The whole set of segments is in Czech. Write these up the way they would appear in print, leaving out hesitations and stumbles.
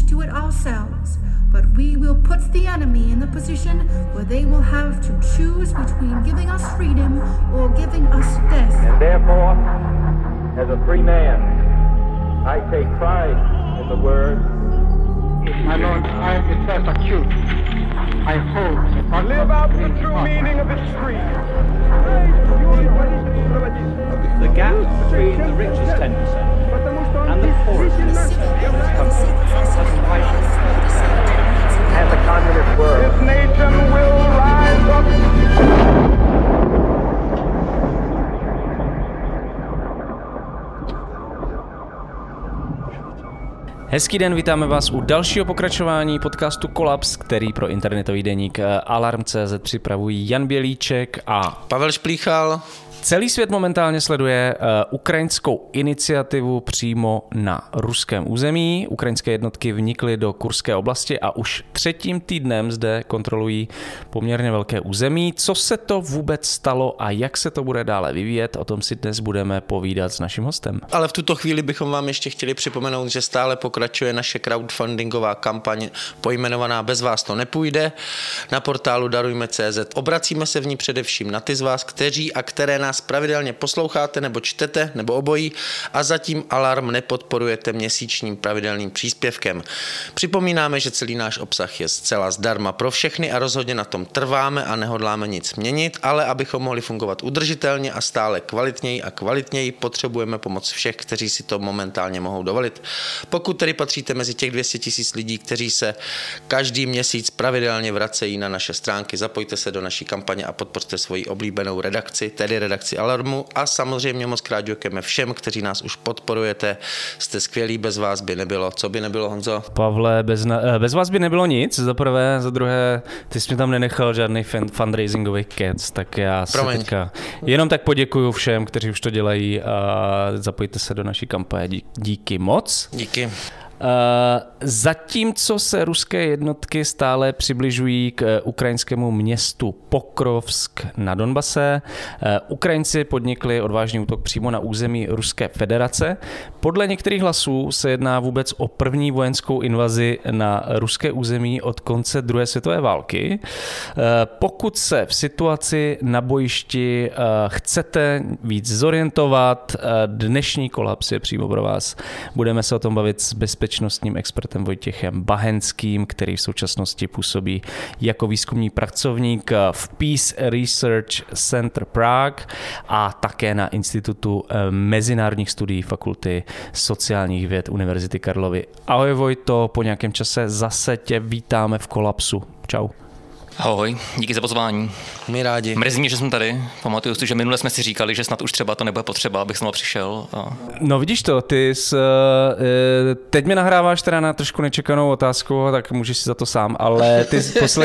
do it ourselves, but we will put the enemy in the position where they will have to choose between giving us freedom or giving us death. And therefore, as a free man, I take pride in the word. My Lord, time is self acute. I hope I live out the true meaning of its creed. The gap between the richest 10% and the poorest 10% And the communist world. This nation will rise up. Hezký den, vítáme vás u dalšího pokračování podcastu Kolaps, který pro internetový deník Alarm.cz připravují Jan Bělíček a Pavel Šplíchal. Celý svět momentálně sleduje ukrajinskou iniciativu přímo na ruském území. Ukrajinské jednotky vnikly do Kurské oblasti a už třetím týdnem zde kontrolují poměrně velké území. Co se to vůbec stalo a jak se to bude dále vyvíjet, o tom si dnes budeme povídat s naším hostem. Ale v tuto chvíli bychom vám ještě chtěli připomenout, že stále pokračuje naše crowdfundingová kampaň pojmenovaná Bez vás to nepůjde na portálu darujme.cz. Obracíme se v ní především na ty z vás, kteří a které nás pravidelně posloucháte nebo čtete nebo obojí a zatím Alarm nepodporujete měsíčním pravidelným příspěvkem. Připomínáme, že celý náš obsah je zcela zdarma pro všechny a rozhodně na tom trváme a nehodláme nic měnit, ale abychom mohli fungovat udržitelně a stále kvalitněji, potřebujeme pomoc všech, kteří si to momentálně mohou dovolit. Pokud tedy patříte mezi těch 200 000 lidí, kteří se každý měsíc pravidelně vracejí na naše stránky, zapojte se do naší kampaně a podpořte svoji oblíbenou redakci, tedy redakci Alarmu, a samozřejmě moc krát děkujeme všem, kteří nás už podporujete. Jste skvělí, bez vás by nebylo. Co by nebylo, Honzo? Pavle, bez vás by nebylo nic, za prvé, za druhé, ty jsi mi tam nenechal žádný fundraisingový kec, tak já se teďka jenom tak poděkuju všem, kteří už to dělají a zapojte se do naší kampaně. Díky moc. Díky. Zatímco se ruské jednotky stále přibližují k ukrajinskému městu Pokrovsk na Donbase, Ukrajinci podnikli odvážný útok přímo na území Ruské federace. Podle některých hlasů se jedná vůbec o první vojenskou invazi na ruské území od konce druhé světové války. Pokud se v situaci na bojišti chcete víc zorientovat, dnešní Kolaps je přímo pro vás. Budeme se o tom bavit s bezpečnostním expertem Vojtěchem Bahenským, který v současnosti působí jako výzkumný pracovník v Peace Research Center Prague a také na Institutu mezinárodních studií Fakulty sociálních věd Univerzity Karlovy. Ahoj Vojto, po nějakém čase zase tě vítáme v Kolapsu. Čau. Ahoj, díky za pozvání. My rádi. Mrzí mě, že jsem tady. Pamatuju si, že minule jsme si říkali, že snad už třeba to nebude potřeba, abych znova přišel. No vidíš to, teď mi nahráváš teda na trošku nečekanou otázku, tak můžeš si za to sám, ale ty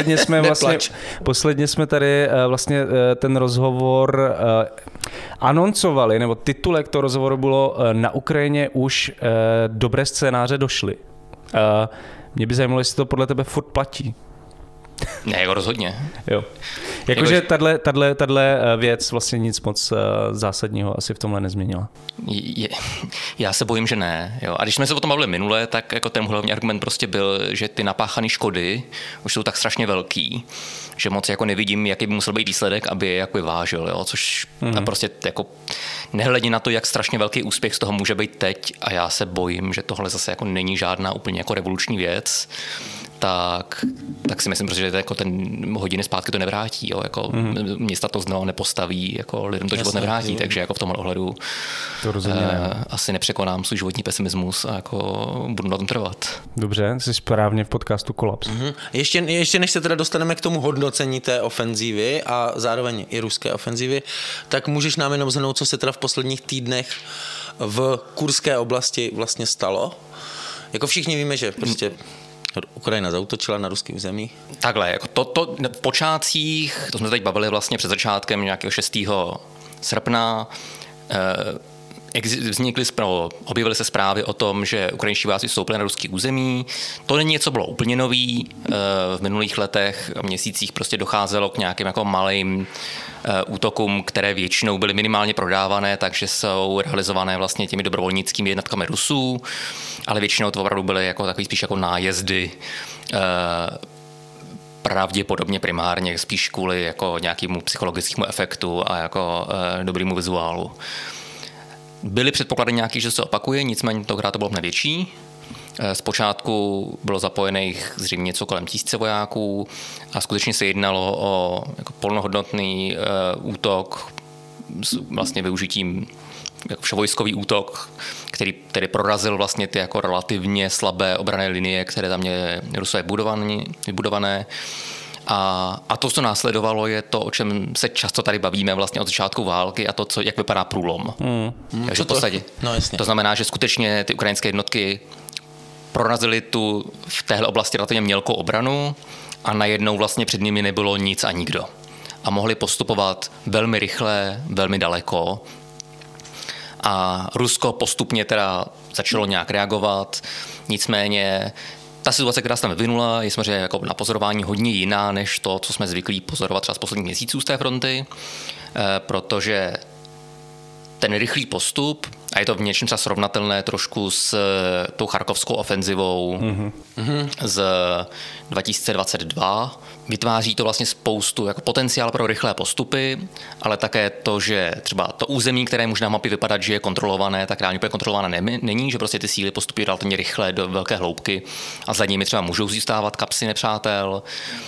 posledně jsme tady vlastně ten rozhovor anoncovali, nebo titulek toho rozhovoru bylo Na Ukrajině už dobré scénáře došly. Mě by zajímalo, jestli to podle tebe furt platí. Ne, jako rozhodně. Jo. Jakože tahle věc vlastně nic moc zásadního asi v tomhle nezměnila. Já se bojím, že ne. Jo. A když jsme se o tom bavili minule, tak jako ten hlavní argument prostě byl, že ty napáchané škody už jsou tak strašně velký, že moc jako nevidím, jaký by musel být výsledek, aby je jako vyvážil. Jo. Což prostě jako nehledě na to, jak strašně velký úspěch z toho může být teď, a já se bojím, že tohle zase jako není žádná úplně jako revoluční věc, tak si myslím, že jako ten hodiny zpátky to nevrátí. Jo? Jako města to znovu nepostaví, jako lidem to život nevrátí, takže jako v tomhle ohledu to asi nepřekonám svůj životní pesimismus a jako budu na tom trvat. Dobře, jsi správně v podcastu Kolaps. Ještě než se teda dostaneme k tomu hodnocení té ofenzívy a zároveň i ruské ofenzívy, tak můžeš nám jenom shrnout, co se teda v posledních týdnech v Kurské oblasti vlastně stalo? Jako všichni víme, že prostě Ukrajina zaútočila na ruský území. Takhle, jako to v počátcích, to jsme teď bavili vlastně před začátkem nějakého 6. srpna, objevily se zprávy o tom, že ukrajinští vojáci vstoupili na ruský území. To není něco, bylo úplně nový. V minulých letech a měsících prostě docházelo k nějakým jako malým útokům, které většinou byly minimálně prodávané, takže jsou realizované vlastně těmi dobrovolnickými jednotkami Rusů, ale většinou to opravdu byly jako takový spíš jako nájezdy, pravděpodobně primárně spíš kvůli jako nějakému psychologickému efektu a jako dobrému vizuálu. Byly předpoklady nějaký, že se opakuje, nicméně tentokrát to bylo největší. Zpočátku bylo zapojených zřejmě něco kolem 1000 vojáků a skutečně se jednalo o jako plnohodnotný útok s vlastně využitím jako vševojskový útok, který prorazil vlastně ty jako relativně slabé obranné linie, které tam měly Rusové vybudované. A to, co následovalo, je to, o čem se často tady bavíme vlastně od začátku války a to, jak vypadá průlom. Takže v podstatě. To znamená, že skutečně ty ukrajinské jednotky prorazily v téhle oblasti relativně mělkou obranu a najednou vlastně před nimi nebylo nic a nikdo. A mohli postupovat velmi rychle, velmi daleko. A Rusko postupně teda začalo nějak reagovat, nicméně ta situace, která se tam vyvinula, je samozřejmě jako na pozorování hodně jiná, než to, co jsme zvyklí pozorovat třeba z posledních měsíců z té fronty, protože ten rychlý postup, a je to v něčem třeba srovnatelné trošku s tou charkovskou ofenzivou z 2022, vytváří to vlastně spoustu jako potenciál pro rychlé postupy, ale také to, že třeba to území, které může na mapě vypadat, že je kontrolované, tak reálně úplně kontrolované není, že prostě ty síly postupují relativně rychle do velké hloubky a za nimi třeba můžou zůstávat kapsy nepřátel.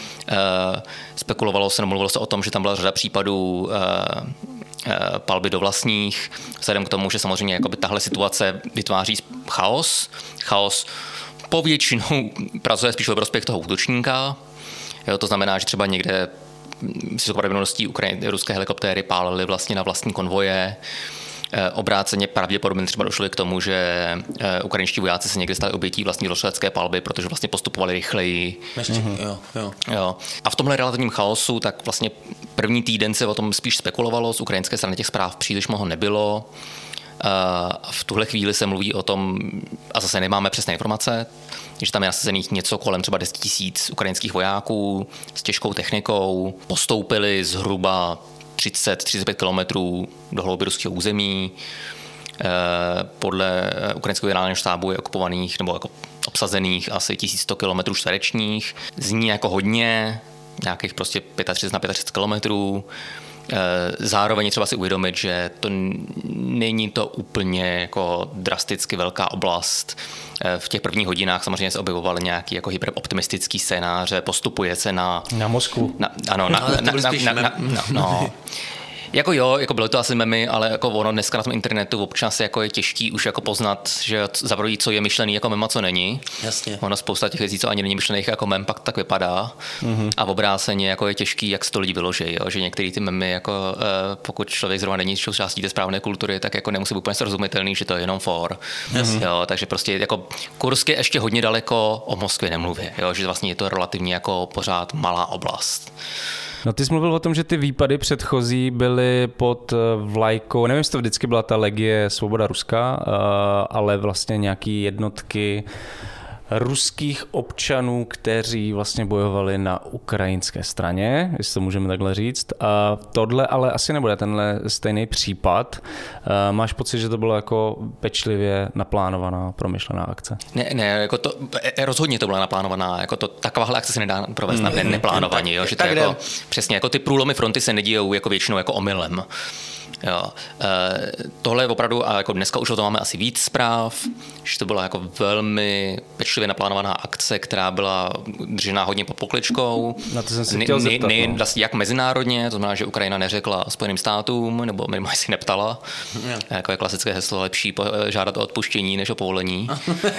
Mluvilo se o tom, že tam byla řada případů palby do vlastních, vzhledem k tomu, že samozřejmě jakoby tahle situace vytváří chaos povětšinou pracuje spíš ve prospěch toho útočníka. Jo, to znamená, že třeba někde s pravděpodobností ruské helikoptéry pálily vlastně na vlastní konvoje. Obráceně pravděpodobně třeba došlo k tomu, že ukrajinští vojáci se někde stali obětí vlastní rozstřelecké palby, protože vlastně postupovali rychleji. Jo. A v tomhle relativním chaosu tak vlastně první týden se o tom spíš spekulovalo, z ukrajinské strany těch zpráv příliš mnoho nebylo. V tuhle chvíli se mluví o tom, a zase nemáme přesné informace, že tam je nasazených něco kolem třeba 10 000 ukrajinských vojáků s těžkou technikou, postoupili zhruba 30-35 kilometrů do hlouby ruského území. Podle ukrajinského generálního štábu je okupovaných nebo jako obsazených asi 1100 kilometrů čtverečních. Zní jako hodně, nějakých prostě 35 na 35 kilometrů. Zároveň je třeba si uvědomit, že to není to úplně jako drasticky velká oblast. V těch prvních hodinách samozřejmě se objevovaly nějaký jako hyperoptimistický scénáře, postupuje se na Moskvu. Jako jo, jako byly to asi memy, ale jako ono dneska na tom internetu občas jako je těžký už jako poznat, že zaprvé, co je myšlený jako mem a co není. Jasně. Ono spousta těch věcí, co ani není myšlených jako mem, pak tak vypadá. A v obráceně jako je těžký, jak se to lidi vyloží, jo? Že některé ty memy, jako pokud člověk zrovna není součástí té správné kultury, tak jako nemusí být úplně srozumitelný, že to je jenom for. Jo, takže prostě jako Kursk je ještě hodně daleko, o Moskvě nemluvě, jo? Že vlastně je to relativně jako pořád malá oblast. No ty jsi mluvil o tom, že ty výpady předchozí byly pod vlajkou, nevím, jestli to vždycky byla ta legie Svoboda Ruska, ale vlastně nějaký jednotky ruských občanů, kteří vlastně bojovali na ukrajinské straně, jestli to můžeme takhle říct. A tohle ale asi nebude tenhle stejný případ. Máš pocit, že to bylo jako pečlivě naplánovaná, promyšlená akce? Ne, jako to, rozhodně to byla naplánovaná, jako to, takováhle akce se nedá provést na neplánovaně, jo, že to jako, přesně, jako ty průlomy fronty se nedějou jako většinou jako omylem. Jo. Tohle je opravdu, a jako dneska už o tom máme asi víc zpráv, že to byla jako velmi pečlivě naplánovaná akce, která byla držená hodně pod pokličkou. Na to jsem se chtěl zeptat. Vlastně jak mezinárodně, to znamená, že Ukrajina neřekla Spojeným státům, nebo minimálně si neptala. Jako je klasické heslo, lepší žádat o odpuštění než o povolení.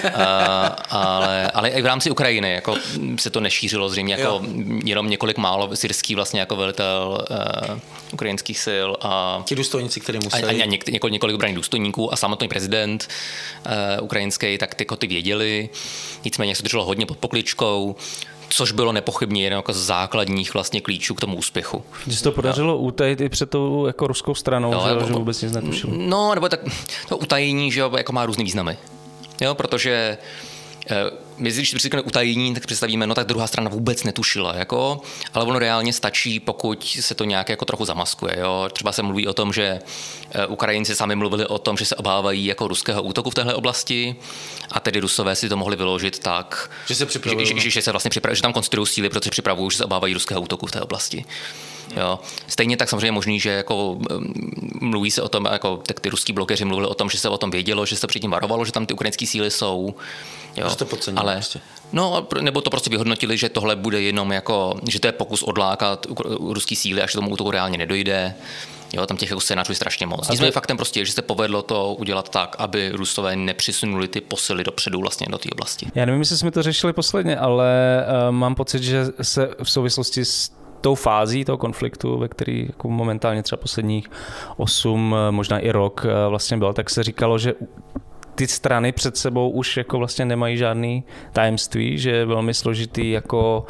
Ale i v rámci Ukrajiny jako se to nešířilo zřejmě jako jenom několik málo syrský vlastně jako velitel ukrajinských sil a ti důstojníci, kteří museli. A několik obranných důstojníků a samotný prezident ukrajinský, tak ty věděli. Nicméně se drželo hodně pod pokličkou. což bylo nepochybně jeden jako z základních vlastně klíčů k tomu úspěchu. Že se to podařilo utajit i před tou jako ruskou stranou, že vůbec nic netušili. No, nebo tak to utajení, že jako má různý významy. Jo, protože když si říkáme utajení, tak představíme, no tak druhá strana vůbec netušila, jako, ale ono reálně stačí, pokud se to nějak jako trochu zamaskuje. Jo. Třeba se mluví o tom, že Ukrajinci sami mluvili o tom, že se obávají jako ruského útoku v téhle oblasti a tedy Rusové si to mohli vyložit tak, že se připravují, že se vlastně že tam konstruují síly, protože připravují, že se obávají ruského útoku v té oblasti. Jo. Stejně tak samozřejmě je možný, že jako mluví se o tom, jako tak ty ruský blokeři mluvili o tom, že se o tom vědělo, že se předtím varovalo, že tam ty ukrajinské síly jsou. Jo. To podcenili, ale prostě. No, nebo to prostě vyhodnotili, že tohle bude jenom jako, že to je pokus odlákat ruský síly, až tomu útoku reálně nedojde. Jo, tam těch scénářů je strašně moc. Nicméně faktem prostě je, že se povedlo to udělat tak, aby Rusové nepřisunuli ty posily dopředu vlastně do té oblasti. Já nevím, jestli jsme to řešili posledně, ale mám pocit, že se v souvislosti s tou fází toho konfliktu, ve který jako momentálně třeba posledních 8, možná i rok vlastně byl, tak se říkalo, že ty strany před sebou už jako vlastně nemají žádný tajemství, že je velmi složitý jako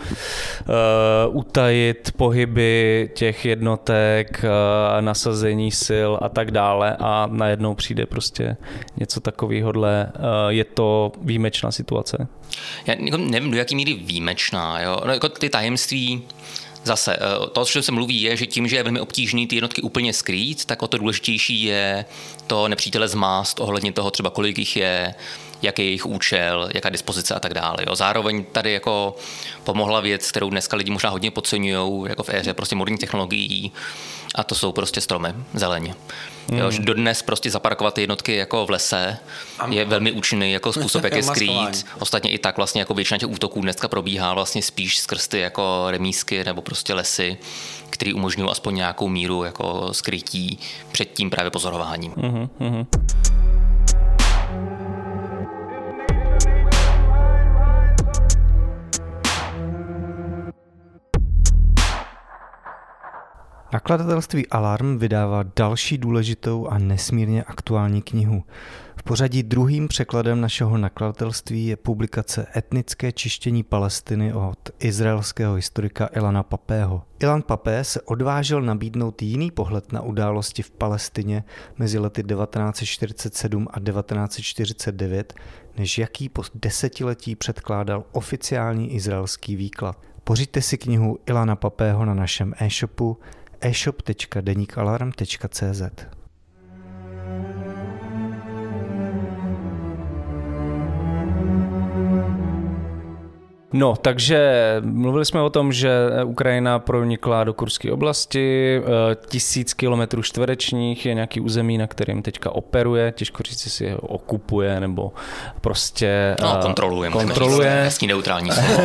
utajit pohyby těch jednotek, nasazení sil a tak dále a najednou přijde prostě něco takovýhodle. Je to výjimečná situace? Já nevím, do jaký míry výjimečná. Jo? No, jako ty tajemství zase, to, o čem se mluví, je, že tím, že je velmi obtížný ty jednotky úplně skrýt, tak o to důležitější je to nepřítele zmást ohledně toho třeba, kolik jich je, jaký je jejich účel, jaká dispozice a tak dále. Jo. Zároveň tady jako pomohla věc, kterou dneska lidi možná hodně podceňují, jako v éře prostě moderních technologií, a to jsou prostě stromy, zeleň. Jo, že dodnes prostě zaparkovat ty jednotky jako v lese je velmi účinný jako způsob, jak je skrýt. Ostatně i tak vlastně jako většina těch útoků dneska probíhá vlastně spíš skrz ty jako remísky nebo prostě lesy, které umožňují aspoň nějakou míru jako skrytí před tím právě pozorováním. Nakladatelství Alarm vydává další důležitou a nesmírně aktuální knihu. V pořadí druhým překladem našeho nakladatelství je publikace Etnické čištění Palestiny od izraelského historika Ilana Papého. Ilan Papé se odvážil nabídnout jiný pohled na události v Palestině mezi lety 1947 a 1949, než jaký po desetiletí předkládal oficiální izraelský výklad. Pořiďte si knihu Ilana Papého na našem e-shopu e-shop.denikalarm.cz. No, takže mluvili jsme o tom, že Ukrajina pronikla do Kurské oblasti, 1000 kilometrů čtverečních je nějaký území, na kterým teďka operuje, těžko říct, jestli je okupuje, nebo prostě kontroluje. Hezký neutrální slovo.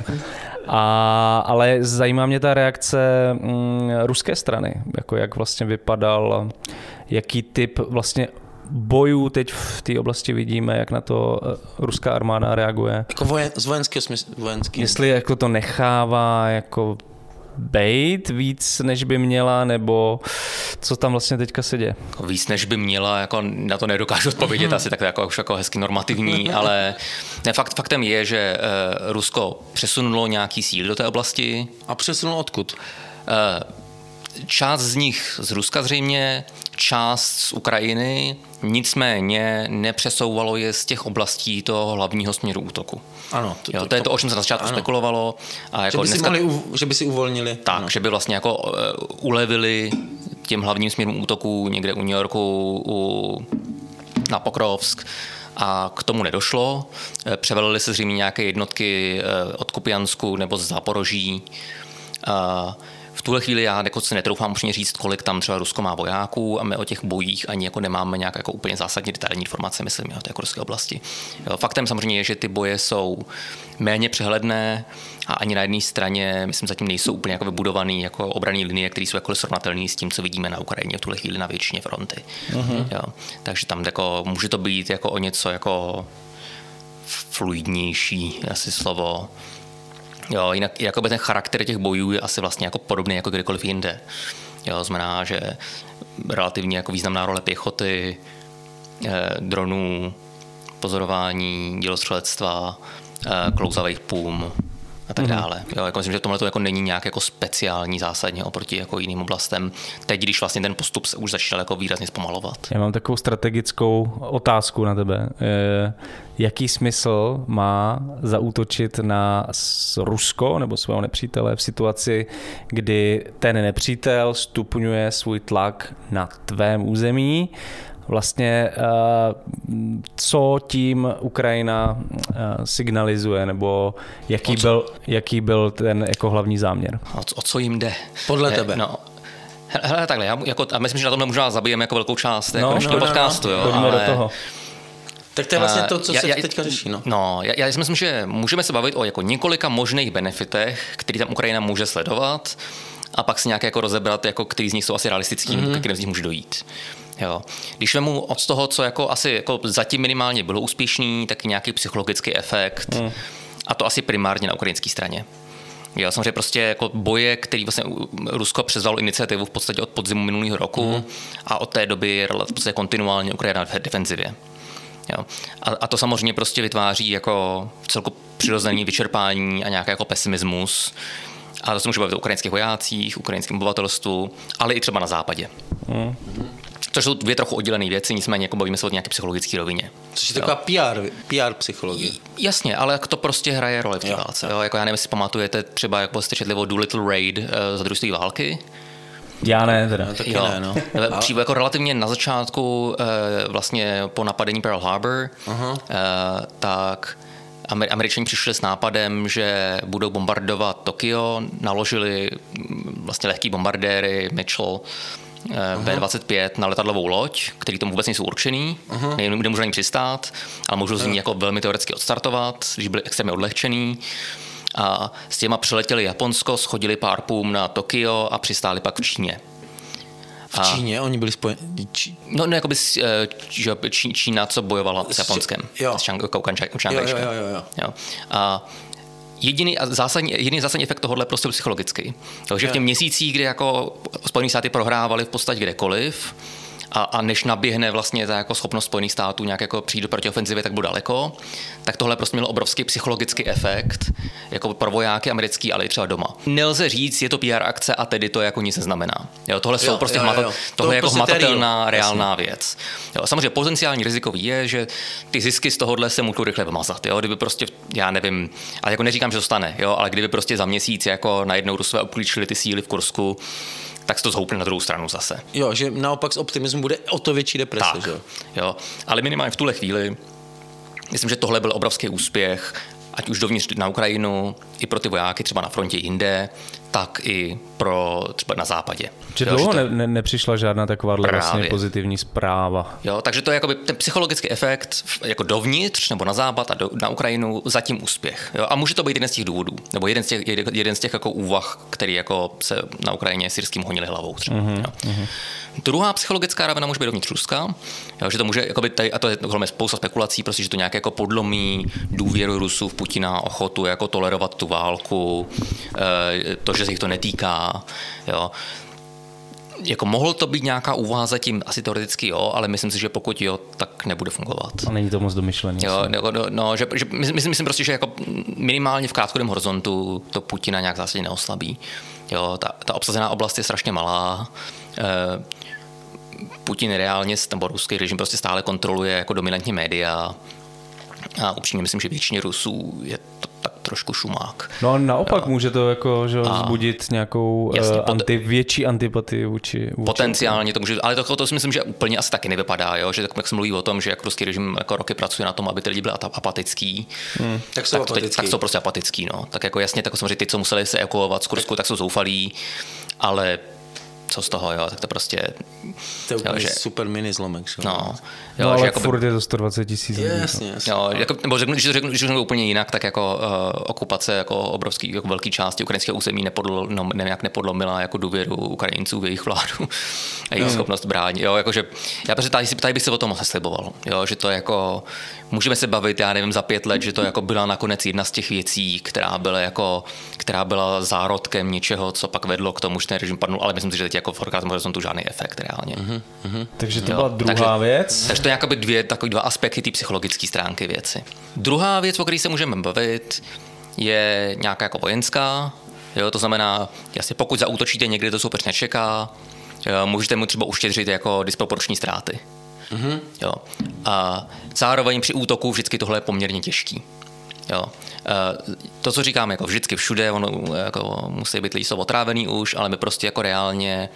Ale zajímá mě ta reakce ruské strany, jako jak vlastně vypadal, jaký typ vlastně bojů teď v té oblasti vidíme, jak na to ruská armáda reaguje. Jako z vojenského smyslu. Jestli jako to nechává jako bejt víc, než by měla, nebo co tam vlastně teďka se děje? Víc, než by měla, jako na to nedokážu odpovědět, asi tak jako, už jako hezky normativní, ale ne, faktem je, že Rusko přesunulo nějaký síly do té oblasti. A přesunulo odkud? Část z nich z Ruska zřejmě, část z Ukrajiny, nicméně nepřesouvalo je z těch oblastí toho hlavního směru útoku. Ano. To je to, o čem se na začátku spekulovalo. A jako že by si uvolnili. Tak, ano. Že by vlastně jako ulevili těm hlavním směrům útoku někde u New Yorku, na Pokrovsk. A k tomu nedošlo. Převelily se zřejmě nějaké jednotky od Kupiansku nebo z Záporoží. V tuhle chvíli já jako si netroufám upřímně říct, kolik tam třeba Rusko má vojáků a my o těch bojích ani jako nemáme nějak jako úplně zásadní detailní informace, myslím, o té ruské oblasti. Jo, faktem samozřejmě je, že ty boje jsou méně přehledné a ani na jedné straně, myslím, zatím nejsou úplně jako vybudovaný jako obranné linie, které jsou jako srovnatelné s tím, co vidíme na Ukrajině v tuhle chvíli na většině fronty. Jo, takže tam jako, může to být jako o něco jako fluidnější, asi slovo. Jo, jinak jakoby ten charakter těch bojů je asi vlastně jako podobný jako kdekoliv jinde. Jo, znamená, že relativně jako významná role pěchoty, dronů, pozorování, dělostřelectva, klouzavých pum, a tak dále. Jo, jako myslím, že tohle to jako není nějak jako speciální zásadně oproti jako jiným oblastem. Teď, když vlastně ten postup se už začal jako výrazně zpomalovat. Já mám takovou strategickou otázku na tebe. Jaký smysl má zaútočit na Rusko nebo svého nepřítele v situaci, kdy ten nepřítel stupňuje svůj tlak na tvém území? Vlastně co tím Ukrajina signalizuje, nebo jaký byl ten jako hlavní záměr? O co jim jde? Podle tebe. No. Hele, takhle, a myslím, že na tomhle možná zabijeme jako velkou část dnešního podcastu. Jo, pojďme do toho. Tak to je vlastně to, co se teďka řeší. Já si myslím, že můžeme se bavit o jako několika možných benefitech, který tam Ukrajina může sledovat, a pak si nějak jako rozebrat, jako který z nich jsou asi realistický, nebo kterým z nich může dojít. Jo. Když vemu od toho, co jako asi jako zatím minimálně bylo úspěšný, tak nějaký psychologický efekt, a to asi primárně na ukrajinské straně. Jo, samozřejmě prostě jako boje, který vlastně Rusko převzalo iniciativu v podstatě od podzimu minulého roku a od té doby je prostě kontinuálně Ukrajina v defenzivě. Jo. A to samozřejmě prostě vytváří jako celku přirozený vyčerpání a nějaký jako pesimismus. A to se může bavit o ukrajinských vojácích, ukrajinském obyvatelstvu, ale i třeba na západě. To jsou dvě trochu oddělené věci, nicméně jako bavíme se o nějaké psychologické rovině. Což je taková PR psychologie. Jasně, ale jak to prostě hraje roli v té válce. Jo? Jako já nevím, jestli pamatujete třeba, jak jste četli o Doolittle Raid za druhé světové války. Já ne, teda. Taky ne, no. Jako relativně na začátku, vlastně po napadení Pearl Harbor, tak Američani přišli s nápadem, že budou bombardovat Tokio, naložili vlastně lehký bombardéry Mitchell B-25 na letadlovou loď, který tomu vůbec nejsou určený, nevím, kde můžou ani přistát, ale můžou z ní jako velmi teoreticky odstartovat, když byli extrémně odlehčený. A s těma přiletěli Japonsko, schodili pár pům na Tokio a přistáli pak v Číně. V Číně? Oni byli spojeni? No jakoby Čína, co bojovala s Japonskem. S Chiang A jediný zásadní efekt tohohle je prostě psychologický. Takže v těch měsících, kdy jako Spojené státy prohrávali v podstatě kdekoliv, a než naběhne vlastně ta jako schopnost Spojených států nějak jako přijít proti ofenzivě, tak bude daleko, tak tohle prostě mělo obrovský psychologický efekt jako pro vojáky americký, ale i třeba doma. Nelze říct, je to PR akce a tedy to jako nic neznamená. Jo, tohle jsou prostě tohle je jako hmatatelná reálná věc. Jo, samozřejmě potenciální rizikový je, že ty zisky z tohohle se můžou rychle vymazat. Jo, kdyby prostě, já nevím, ale jako neříkám, že to stane, jo, ale kdyby prostě za měsíc jako najednou Rusové obklíčili ty síly v Kursku, tak se to zhoupne na druhou stranu zase. Jo, že naopak z optimismu bude o to větší deprese, tak, že jo. Ale minimálně v tuhle chvíli myslím, že tohle byl obrovský úspěch, ať už dovnitř na Ukrajinu, i pro ty vojáky třeba na frontě jinde, tak i pro třeba na západě. Že dlouho nepřišla žádná takováhle vlastně pozitivní zpráva. Jo, takže to je jakoby ten psychologický efekt jako dovnitř nebo na západ a na Ukrajinu zatím úspěch. Jo? A může to být jeden z těch důvodů, nebo jeden z těch jako úvah, který jako se na Ukrajině syrským honili hlavou třeba. Druhá psychologická rovina může být dovnitř Ruska, jo, že to může, jakoby tady, a to je spousta spekulací, prostě, že to nějak jako podlomí důvěru Rusů v Putina, ochotu jako tolerovat tu válku, to, že se jich to netýká. Jo. Jako mohlo to být nějaká úvaha zatím, asi teoreticky jo, ale myslím si, že pokud jo, tak nebude fungovat. A není to moc domyšlený. Jo, že myslím prostě, že jako minimálně v krátkodobém horizontu to Putina nějak zásadně neoslabí. Jo, ta obsazená oblast je strašně malá. Putin reálně, nebo ruský režim prostě stále kontroluje jako dominantní média. A upřímně myslím, že většině Rusů je to tak trošku šumák. No a naopak může to jako že vzbudit nějakou větší antipatii vůči potenciálně to může, ale to si myslím, že úplně asi taky nevypadá, jo? Že jak se mluví o tom, že jak ruský režim jako roky pracuje na tom, aby ty lidi byli apatický, tak jsou prostě apatický. No. Tak jako jasně, tak samozřejmě ty, co museli se evakuovat z Kursku, tak jsou zoufalí, ale co z toho, jo, tak to prostě... To je úplně super mini zlomek. No, ale jako furt je to 100 000. Jasně. Jo, jako, nebo když řeknu úplně jinak, tak jako okupace jako obrovský, jako velký části ukrajinského území nějak nepodlomila jako důvěru Ukrajinců v jejich vládu a jejich schopnost bránit. Jo, jakože, já tady bych se o tom moc sliboval, jo, že to jako... Můžeme se bavit, já nevím, za 5 let, že to jako byla nakonec jedna z těch věcí, která byla zárodkem něčeho, co pak vedlo k tomu, že ten režim padnul, ale myslím si, že teď jako v krátkodobém horizontu žádný efekt reálně. Takže to byla druhá věc. Takže to je takový dva aspekty té psychologické stránky věci. Druhá věc, o které se můžeme bavit, je nějaká jako vojenská, jo, to znamená, jasně, pokud zaútočíte někde, to soupeř nečeká, můžete mu třeba uštědřit jako disproporční ztráty. Jo. A zároveň při útoku vždycky tohle je poměrně těžký. Jo. To, co říkám, jako vždycky všude, ono jako musí být lidi otrávený už, ale my prostě jako reálně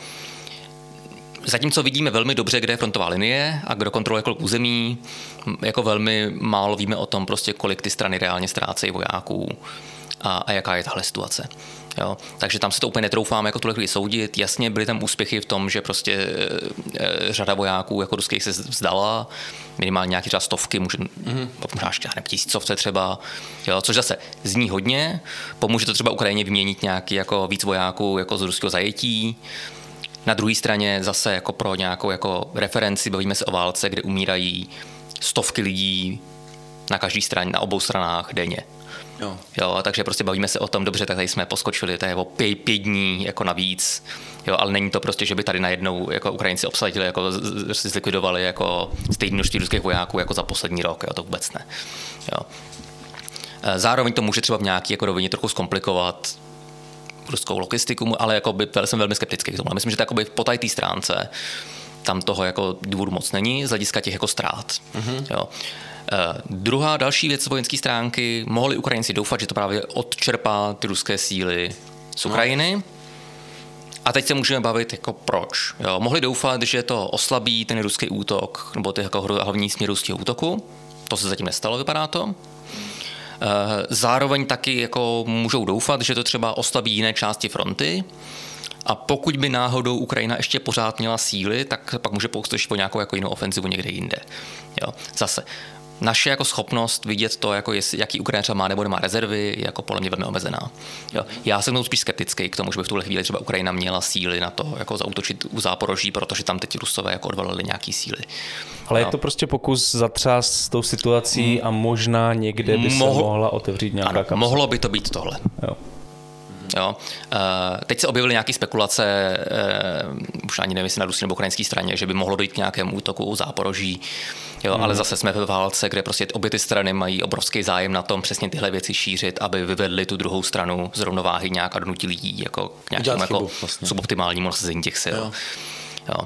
zatímco vidíme velmi dobře, kde je frontová linie a kdo kontroluje kolik území, jako velmi málo víme o tom, prostě, kolik ty strany reálně ztrácejí vojáků a jaká je tahle situace. Jo. Takže tam se to úplně netroufám jako tuhle chvíli soudit. Jasně byly tam úspěchy v tom, že prostě řada vojáků jako ruských se vzdala, minimálně nějaký třeba stovky, možná ještě tisícovce třeba, jo, což zase zní hodně. Pomůže to třeba Ukrajině vyměnit nějaký jako víc vojáků jako z ruského zajetí. Na druhé straně zase jako pro nějakou jako referenci bavíme se o válce, kde umírají stovky lidí na každé straně, na obou stranách denně. Jo, takže prostě bavíme se o tom, dobře, tak tady jsme poskočili, to je o 5 dní jako navíc, jo, ale není to prostě, že by tady najednou jako Ukrajinci obsadili, jako zlikvidovali jako stejné množství ruských vojáků jako za poslední rok, jo, to vůbec ne. Jo. Zároveň to může třeba v nějaké jako rovině trochu zkomplikovat ruskou logistiku, ale jako jsem velmi skeptický k tomu. Myslím, že to po té stránce tam toho jako důvodu moc není z hlediska těch jako ztrát. Jo. Druhá další věc z vojenské stránky, mohli Ukrajinci doufat, že to právě odčerpá ty ruské síly z Ukrajiny. A teď se můžeme bavit jako proč. Jo. Mohli doufat, že to oslabí ten ruský útok, nebo ty jako hlavní směr ruského útoku. To se zatím nestalo, vypadá to. Zároveň taky jako můžou doufat, že to třeba oslabí jiné části fronty. A pokud by náhodou Ukrajina ještě pořád měla síly, tak pak může pokusit po nějakou jako jinou ofenzivu někde jinde. Jo. Zase, naše jako schopnost vidět to, jako jaký Ukrajina třeba má nebo nemá rezervy, je jako podle mě velmi omezená. Jo. Já jsem spíš skeptický k tomu, že by v tuhle chvíli třeba Ukrajina měla síly na to, jako zaútočit u Záporoží, protože tam teď Rusové jako odvalili nějaký síly. Ale je to prostě pokus zatřást s tou situací a možná někde by se mohla otevřít nějaká kapsa. Mohlo by to být tohle. Jo. Jo. Teď se objevily nějaké spekulace, už ani nevím, jestli na ruské nebo ukrajinské straně, že by mohlo dojít k nějakému útoku u Záporoží, jo, ale zase jsme ve válce, kde prostě obě ty strany mají obrovský zájem na tom přesně tyhle věci šířit, aby vyvedli tu druhou stranu z rovnováhy nějak a donutili lidí jako k nějakému jako suboptimálnímu nasazení těch sil. Jo.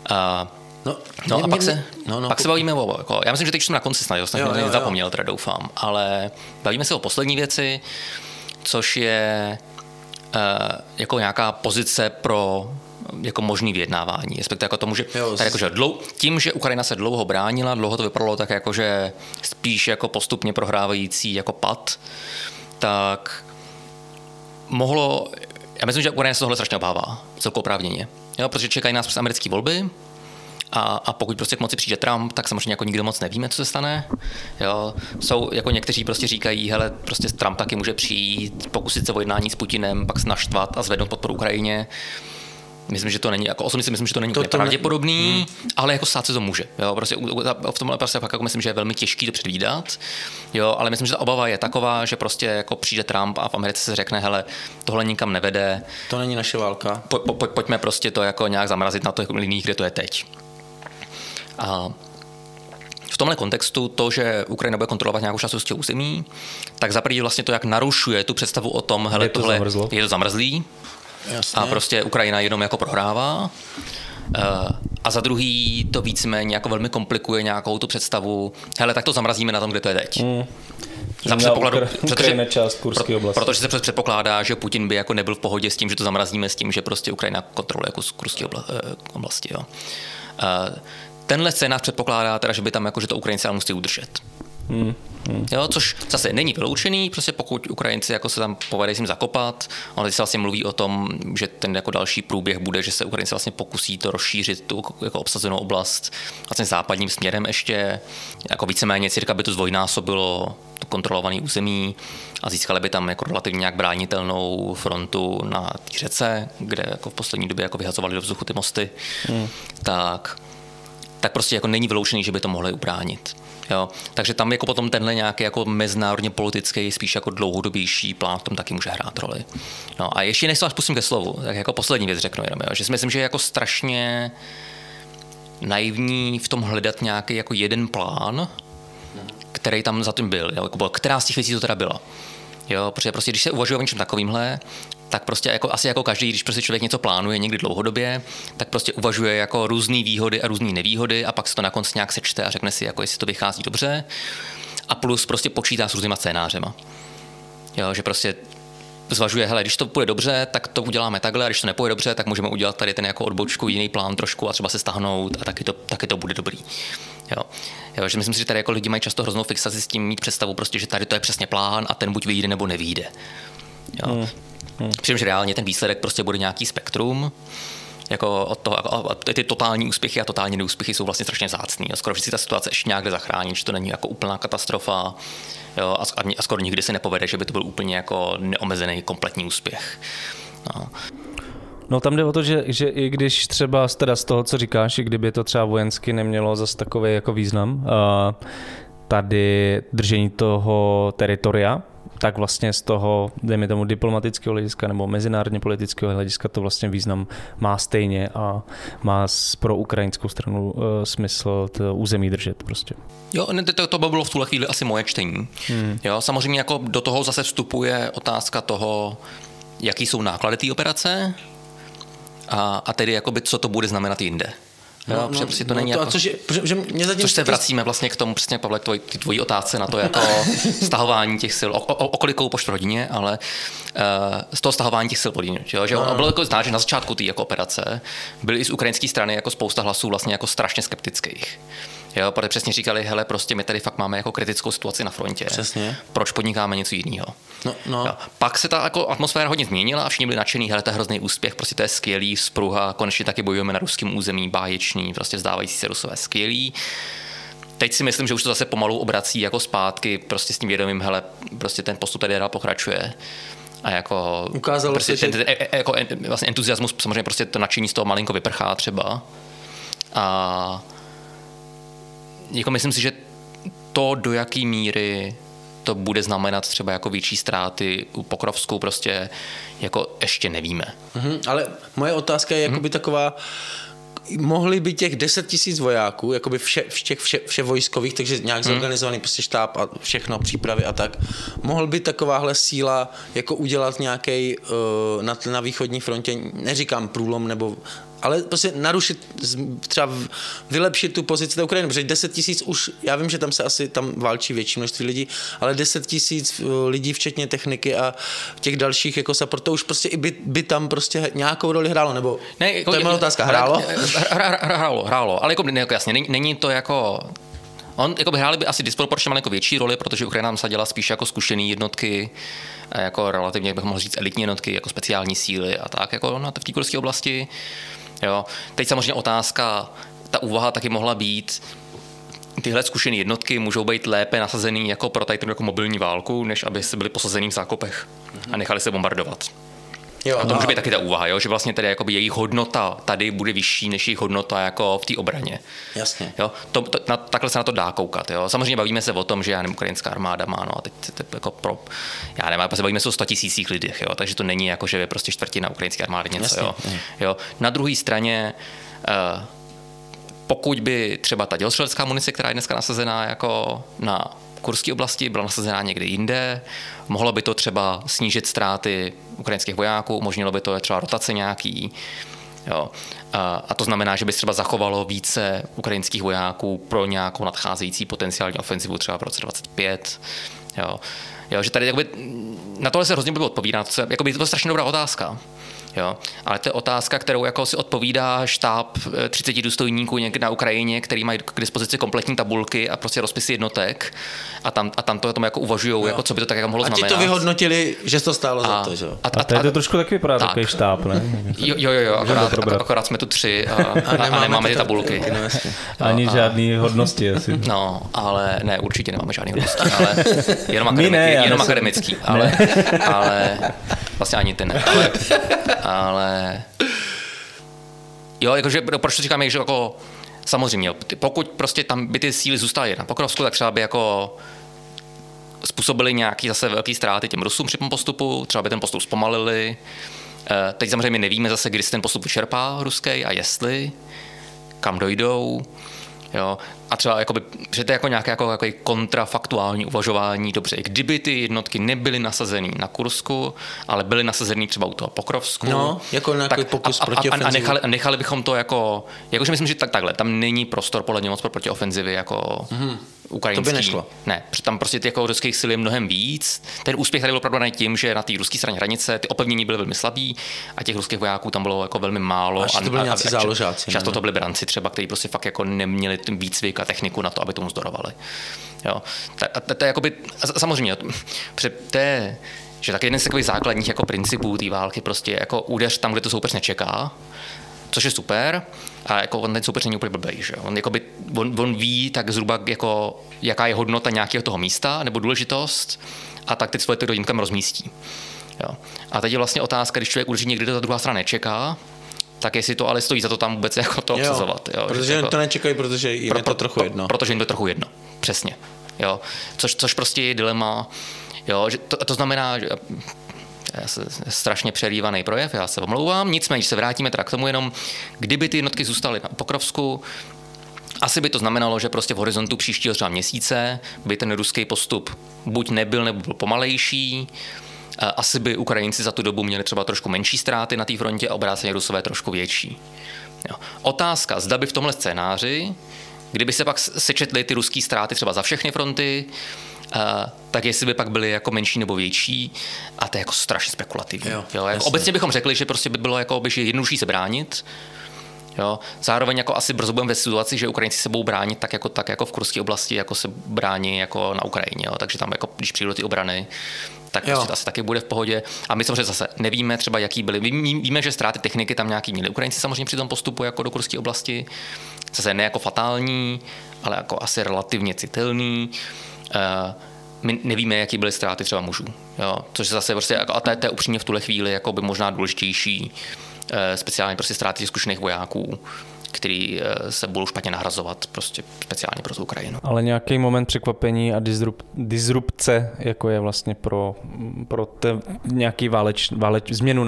Pak se bavíme o, jako, já myslím, že teď jsem na konci snad, jsem nezapomněl, teda doufám, ale bavíme se o poslední věci, což je jako nějaká pozice pro jako možný vyjednávání. Respektive jako to může, jakože tím, že Ukrajina se dlouho bránila, dlouho to vypadalo tak jakože spíš jako postupně prohrávající jako pad, tak mohlo, já myslím, že Ukrajina se tohle strašně obává, celkově oprávněně. Jo, protože čekají nás přes americké volby a pokud prostě k moci přijde Trump, tak samozřejmě jako nikdo moc nevíme, co se stane. Jo, jsou jako někteří prostě říkají, hele, prostě Trump taky může přijít, pokusit se o jednání s Putinem, pak se naštvat a zvednout podporu Ukrajině. Myslím, že to není, jako osobně si myslím, že to není pravděpodobný, ale jako stát se to může. Jo, prostě v tomhle prostě fakt jako myslím, že je velmi těžký to předvídat. Jo, ale myslím, že ta obava je taková, že prostě jako přijde Trump a v Americe se řekne, hele, tohle nikam nevede. To není naše válka. Pojďme prostě to jako nějak zamrazit na těch liniích, kde to je teď. A v tomhle kontextu to, že Ukrajina bude kontrolovat nějakou část ruského území, tak zaprvé vlastně to, jak narušuje tu představu o tom, hele, tohle je to zamrzlý. Jasně. A prostě Ukrajina jenom jako prohrává. A za druhý to víceméně jako velmi komplikuje nějakou tu představu, hele, tak to zamrazíme na tom, kde to je teď. Protože se předpokládá, že Putin by jako nebyl v pohodě s tím, že to zamrazíme s tím, že prostě Ukrajina kontroluje kus ruské oblasti. Jo. Tenhle scénář předpokládá teda, že by tam jako, že to Ukrajinci ale musí udržet. Jo, což zase není vyloučený, prostě pokud Ukrajinci jako se tam povede s ním zakopat, ale se vlastně mluví o tom, že ten jako další průběh bude, že se Ukrajinci vlastně pokusí to rozšířit tu jako obsazenou oblast vlastně západním směrem ještě, jako víceméně cirka by to zdvojnásobilo to kontrolované území a získali by tam jako relativně nějak bránitelnou frontu na té řece, kde jako v poslední době jako vyhazovali do vzduchu ty mosty, tak prostě jako není vyloučený, že by to mohli ubránit. Jo, takže tam jako potom tenhle nějaký jako mezinárodně politický, spíš jako dlouhodobější plán v tom taky může hrát roli. No a ještě než se vás pustím ke slovu, tak jako poslední věc řeknu jenom, jo, že si myslím, že je jako strašně naivní v tom hledat nějaký jako jeden plán, který tam za tím byl, jo, jako která z těch věcí to teda byla. Jo, protože prostě, když se uvažuje o něčem takovýmhle, tak prostě asi jako každý, když prostě člověk něco plánuje někdy dlouhodobě, tak prostě uvažuje jako různé výhody a různé nevýhody a pak se to na konci nějak sečte a řekne si, jako jestli to vychází dobře. A plus prostě počítá s různýma scénářema. Jo, že prostě zvažuje, hele, když to půjde dobře, tak to uděláme takhle, a když to nepůjde dobře, tak můžeme udělat tady ten jako odbočku, jiný plán trošku a třeba se stáhnout a taky to bude dobrý. Jo, že myslím si, že tady jako lidi mají často hroznou fixaci s tím mít představu prostě, že tady to je přesně plán a ten buď vyjde nebo nevyjde. Jo. Přijím, že reálně ten výsledek prostě bude nějaký spektrum, jako od toho, a ty totální úspěchy a totální neúspěchy jsou vlastně strašně vzácný. Skoro vždycky ta situace ještě nějak jde zachránit, že to není jako úplná katastrofa, jo, a skoro nikdy se nepovede, že by to byl úplně jako neomezený kompletní úspěch. No tam jde o to, že i když třeba teda z toho, co říkáš, i kdyby to třeba vojensky nemělo zas takový jako význam, tady držení toho teritoria, tak vlastně z toho, dejme tomu diplomatického hlediska nebo mezinárodně politického hlediska to vlastně význam má stejně a má pro ukrajinskou stranu smysl to území držet prostě. Jo, to by bylo v tuhle chvíli asi moje čtení. Jo, samozřejmě jako do toho zase vstupuje otázka toho, jaký jsou náklady té operace a tedy jakoby, co to bude znamenat jinde. Jo, prostě to není jako, což se vracíme vlastně k tomu přesně, Pavle, k tvojí otázce na to jako stahování těch sil, o kolik koupoš v rodině, ale z toho stahování těch sil v rodině. Že bylo jako znát, že na začátku té jako operace byly i z ukrajinské strany jako spousta hlasů vlastně jako strašně skeptických. Jo, protože přesně říkali, hele, prostě my tady fakt máme jako kritickou situaci na frontě. Přesně. Proč podnikáme něco jiného? No. Jo. Pak se ta jako atmosféra hodně změnila a všichni byli nadšený, hele, to je hrozný úspěch, prostě to je skvělý, spruha, konečně taky bojujeme na ruském území, báječný, prostě vzdávající se Rusové, skvělý. Teď si myslím, že už to zase pomalu obrací jako zpátky, prostě s tím vědomím, hele, prostě ten postup tady dál pokračuje. A jako ukázalo prostě se, jako vlastně entuziasmus, samozřejmě prostě to nadšení z toho malinko vyprchá třeba. A jako myslím si, že to, do jaký míry to bude znamenat třeba jako větší ztráty u Pokrovsku, prostě jako ještě nevíme. Ale moje otázka je jakoby taková, mohli by těch 10 000 vojáků, jakoby vše vojskových, takže nějak zorganizovaný prostě štáb a všechno, přípravy a tak, mohl by takováhle síla jako udělat nějaký na východní frontě, neříkám průlom, nebo ale prostě narušit, třeba vylepšit tu pozici té Ukrajiny, protože 10 000 už, já vím, že tam se asi tam válčí větší množství lidí, ale 10 000 lidí, včetně techniky a těch dalších jako support, to už prostě i by tam prostě nějakou roli hrálo, nebo ne, jako, to je moje otázka, hrálo? Hrálo, ale jako jasně, není to jako by hráli by asi disproporčně malinko větší roli, protože Ukrajina tam sadila spíš jako zkušený jednotky, jako relativně, bych mohl říct, elitní jednotky, jako speciální síly a tak, jako v té kurské oblasti. Jo. Teď samozřejmě otázka, ta úvaha taky mohla být, tyhle zkušené jednotky můžou být lépe nasazený jako pro tady jako mobilní válku, než aby se byli posazený v zákopech a nechali se bombardovat. Jo, a to může být taky ta úvaha, jo? Že vlastně tedy jakoby jejich hodnota tady bude vyšší než jejich hodnota jako v té obraně. Jasně. Jo? Takhle se na to dá koukat. Jo? Samozřejmě bavíme se o tom, že ukrajinská armáda má, no a teď jako bavíme se o 100 000 lidech, jo? Takže to není jako, že je prostě čtvrtina ukrajinské armády něco. Jasně. Jo? Na druhé straně pokud by třeba ta dělostřelecká munice, která je dneska nasazená jako na kurské oblasti, byla nasazená někde jinde, mohlo by to třeba snížit ztráty ukrajinských vojáků, umožnilo by to třeba rotace nějaký. Jo. A to znamená, že by se třeba zachovalo více ukrajinských vojáků pro nějakou nadcházející potenciální ofenzivu třeba v roce 2025. Jo, že tady jakoby, na tohle se hrozně by odpovídat. Jakoby to je strašně dobrá otázka. Jo. Ale to je otázka, kterou jako si odpovídá štáb 30 důstojníků někde na Ukrajině, který mají k dispozici kompletní tabulky a prostě rozpisy jednotek a tam to jako uvažujou, jako co by to tak jako mohlo znamenat. A ti to vyhodnotili, že to stálo za to, že jo? A tady to trošku taky vypadá takový štáb, ne? Jo, akorát jsme tu 3 a nemáme ty tabulky. Ani žádný hodnosti asi. No, ale ne, určitě nemáme žádný hodnosti, ale jenom akademický, ale vlastně ani ty ne, ale jo, jakože proč to říkáme, že jako samozřejmě, pokud prostě tam by ty síly zůstaly na Pokrovsku, tak třeba by jako způsobili nějaký zase velký ztráty těm Rusům při tom postupu, třeba by ten postup zpomalili. Teď samozřejmě nevíme zase, kdy se ten postup vyčerpá ruský a jestli, kam dojdou. Jo? A třeba jakoby, že to je jako nějaké jako kontrafaktuální uvažování, dobře, kdyby ty jednotky nebyly nasazeny na Kursku, ale byly nasazeny třeba u toho Pokrovsku. No, jako nějaký pokus protiofenzivu. A nechali bychom to jakože myslím, že takhle, tam není prostor podle mě moc pro protiofenzivy jako ukrajinský. To by nešlo. Ne, protože tam prostě těch jako ruských sil je mnohem víc. Ten úspěch tady byl opravdu tím, že na té ruské straně hranice ty opevnění byly velmi slabý a těch ruských vojáků tam bylo jako velmi málo. A to byli nějací záložáci. Často to byli branci třeba, kteří prostě fakt jako neměli ten výcvik a techniku na to, aby tomu zdorovali. Jo. To je jakoby, samozřejmě, že tak jeden z takových základních jako principů té války prostě jako udeř tam, kde to soupeř nečeká, což je super, a jako on ten soupeř není úplně blbej, že on ví tak zhruba jako, jaká je hodnota nějakého toho místa nebo důležitost a tak teď svoje ty někam rozmístí. Jo. A teď je vlastně otázka, když člověk určitě někdy ta druhá strana nečeká, tak jestli to ale stojí za to tam vůbec jako to obsazovat. Jo, protože jako, to nečekají, protože jim je to trochu jedno. Protože jim to trochu jedno, přesně. Jo. Což prostě je dilema. Jo, že to znamená, že strašně přerývaný projev, já se omlouvám, nicméně, když se vrátíme teda k tomu jenom, kdyby ty jednotky zůstaly na Pokrovsku, asi by to znamenalo, že prostě v horizontu příštího třeba měsíce by ten ruský postup buď nebyl, nebo byl pomalejší, asi by Ukrajinci za tu dobu měli třeba trošku menší ztráty na té frontě a obráceně Rusové trošku větší. Jo. Otázka, zda by v tomhle scénáři, kdyby se pak sečetly ty ruský ztráty třeba za všechny fronty, tak jestli by pak byly jako menší nebo větší, a to je jako strašně spekulativní. Jo, jako obecně bychom řekli, že prostě by bylo jako, že jednodušší se bránit. Jo. Zároveň jako asi brzo budeme ve situaci, že Ukrajinci se budou bránit tak jako v kurské oblasti, jako se brání jako na Ukrajině. Jo. Takže tam jako, když přijdou ty obrany, tak prostě to asi taky bude v pohodě. A my samozřejmě zase nevíme třeba, jaký byly. Víme, že ztráty techniky tam nějaký měli Ukrajinci samozřejmě při tom postupu jako do kurské oblasti. Zase ne jako fatální, ale jako asi relativně citelný. My nevíme, jaký byly ztráty třeba mužů. Jo. Což zase prostě, a to je upřímně v tuhle chvíli jako by možná důležitější, speciálně prostě ztráty těch zkušených vojáků, který se budou špatně nahrazovat prostě speciálně pro tu Ukrajinu. Ale nějaký moment překvapení a disrupce, jako je vlastně pro nějaký změnu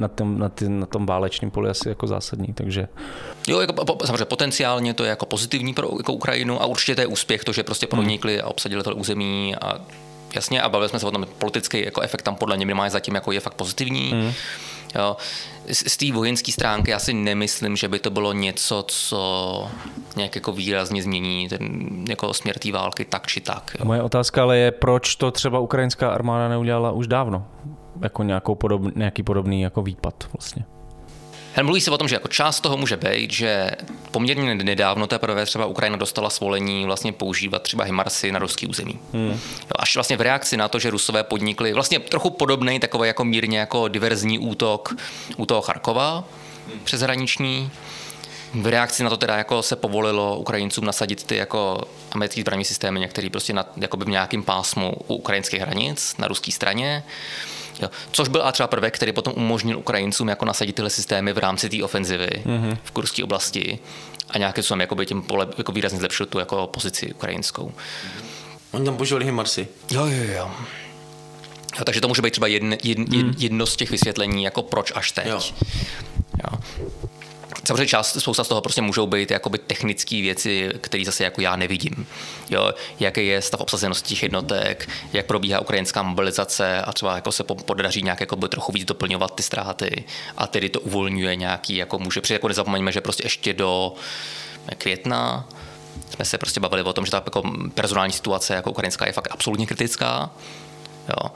na tom válečném poli asi jako zásadní, takže... Jo, jako, samozřejmě potenciálně to je jako pozitivní pro jako Ukrajinu a určitě to je úspěch, to, že prostě pronikli a obsadili to území a jasně, a bavili jsme se o tom, politický jako efekt tam podle mě má zatím jako je fakt pozitivní. Jo. Z té vojenské stránky já si nemyslím, že by to bylo něco, co nějak jako výrazně změní ten jako směr té války tak či tak. Jo. Moje otázka ale je, proč to třeba ukrajinská armáda neudělala už dávno? Jako nějaký podobný jako výpad vlastně. Mluví se o tom, že jako část toho může být, že poměrně nedávno teprve třeba Ukrajina dostala svolení vlastně používat třeba HIMARSy na ruský území. Jo, až vlastně v reakci na to, že Rusové podnikli vlastně trochu podobný takový jako mírně jako diverzní útok u toho Charkova přeshraniční. V reakci na to teda jako se povolilo Ukrajincům nasadit ty jako americké zbraňové systémy, některé prostě v nějakém pásmu u ukrajinských hranic na ruské straně. Jo. Což byl a třeba prvek, který potom umožnil Ukrajincům jako nasadit tyhle systémy v rámci té ofenzivy v kurské oblasti a nějakým způsobem tím jako výrazně zlepšil tu jako pozici ukrajinskou. Oni tam používali HIMARSy. Jo. Takže to může být třeba jedno z těch vysvětlení, jako proč až teď. Jo. Samozřejmě spousta z toho prostě můžou být jakoby technické věci, které zase jako já nevidím. Jo, jaký je stav obsazenosti těch jednotek, jak probíhá ukrajinská mobilizace a třeba jako se podaří nějak jako trochu víc doplňovat ty ztráty a tedy to uvolňuje nějaký, jako může přijít, jako nezapomeňme, že prostě ještě do května jsme se prostě bavili o tom, že ta jako personální situace jako ukrajinská je fakt absolutně kritická. Jo.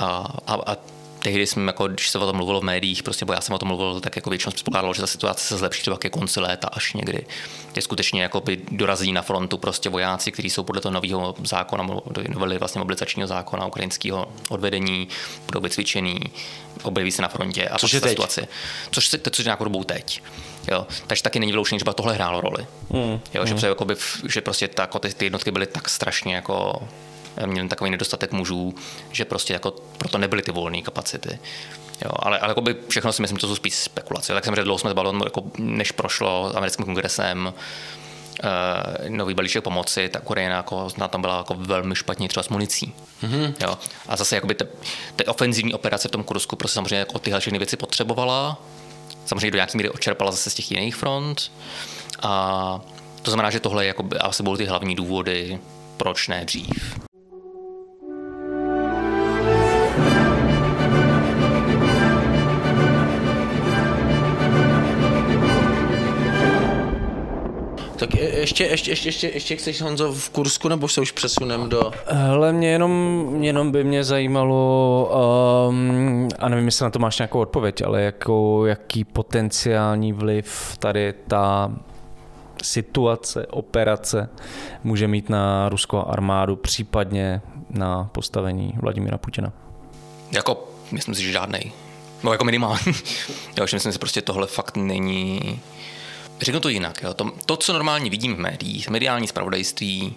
A tehdy jsme, jako, když se o tom mluvilo v médiích, prostě, bo já jsem o tom mluvil, tak jako většinou předpokládalo, že ta situace se zlepší třeba ke konci léta až někdy. Je skutečně jako by dorazí na frontu prostě vojáci, kteří jsou podle toho nového zákona, novely vlastně mobilizačního zákona ukrajinského odvedení, budou vycvičený, objeví se na frontě a což je situace. Což je nějakou dobou teď. Jo. Takže taky není vyloučené, že tohle hrálo roli. Jo, že prostě ty jednotky byly tak strašně jako měli takový nedostatek mužů, že prostě jako proto nebyly ty volné kapacity. Jo, ale jakoby všechno si myslím, to jsou spíš spekulace. Tak jsem řekl, dlouho jsme bavili, jako, než prošlo americkým kongresem nový balíček pomoci, tak Ukrajina jako, tam byla jako velmi špatně třeba s municí. Jo. A zase jakoby ty ofenzivní operace v tom Kursku prostě samozřejmě jako tyhle všechny věci potřebovala. Samozřejmě do nějaký míry odčerpala zase z těch jiných front. A To znamená, že tohle jako asi budou ty hlavní důvody, proč ne dřív. Tak ještě chceš, Honzo, v Kursku, nebo se už přesunem do... Hele, jenom by mě zajímalo, a nevím, jestli na to máš nějakou odpověď, ale jaký potenciální vliv tady ta situace, operace může mít na ruskou armádu, případně na postavení Vladimíra Putina? Jako, myslím si, že žádnej. No jako minimální. Jo, myslím si, prostě tohle fakt není... Řeknu to jinak. Jo. To, co normálně vidím v médiích, mediální zpravodajství,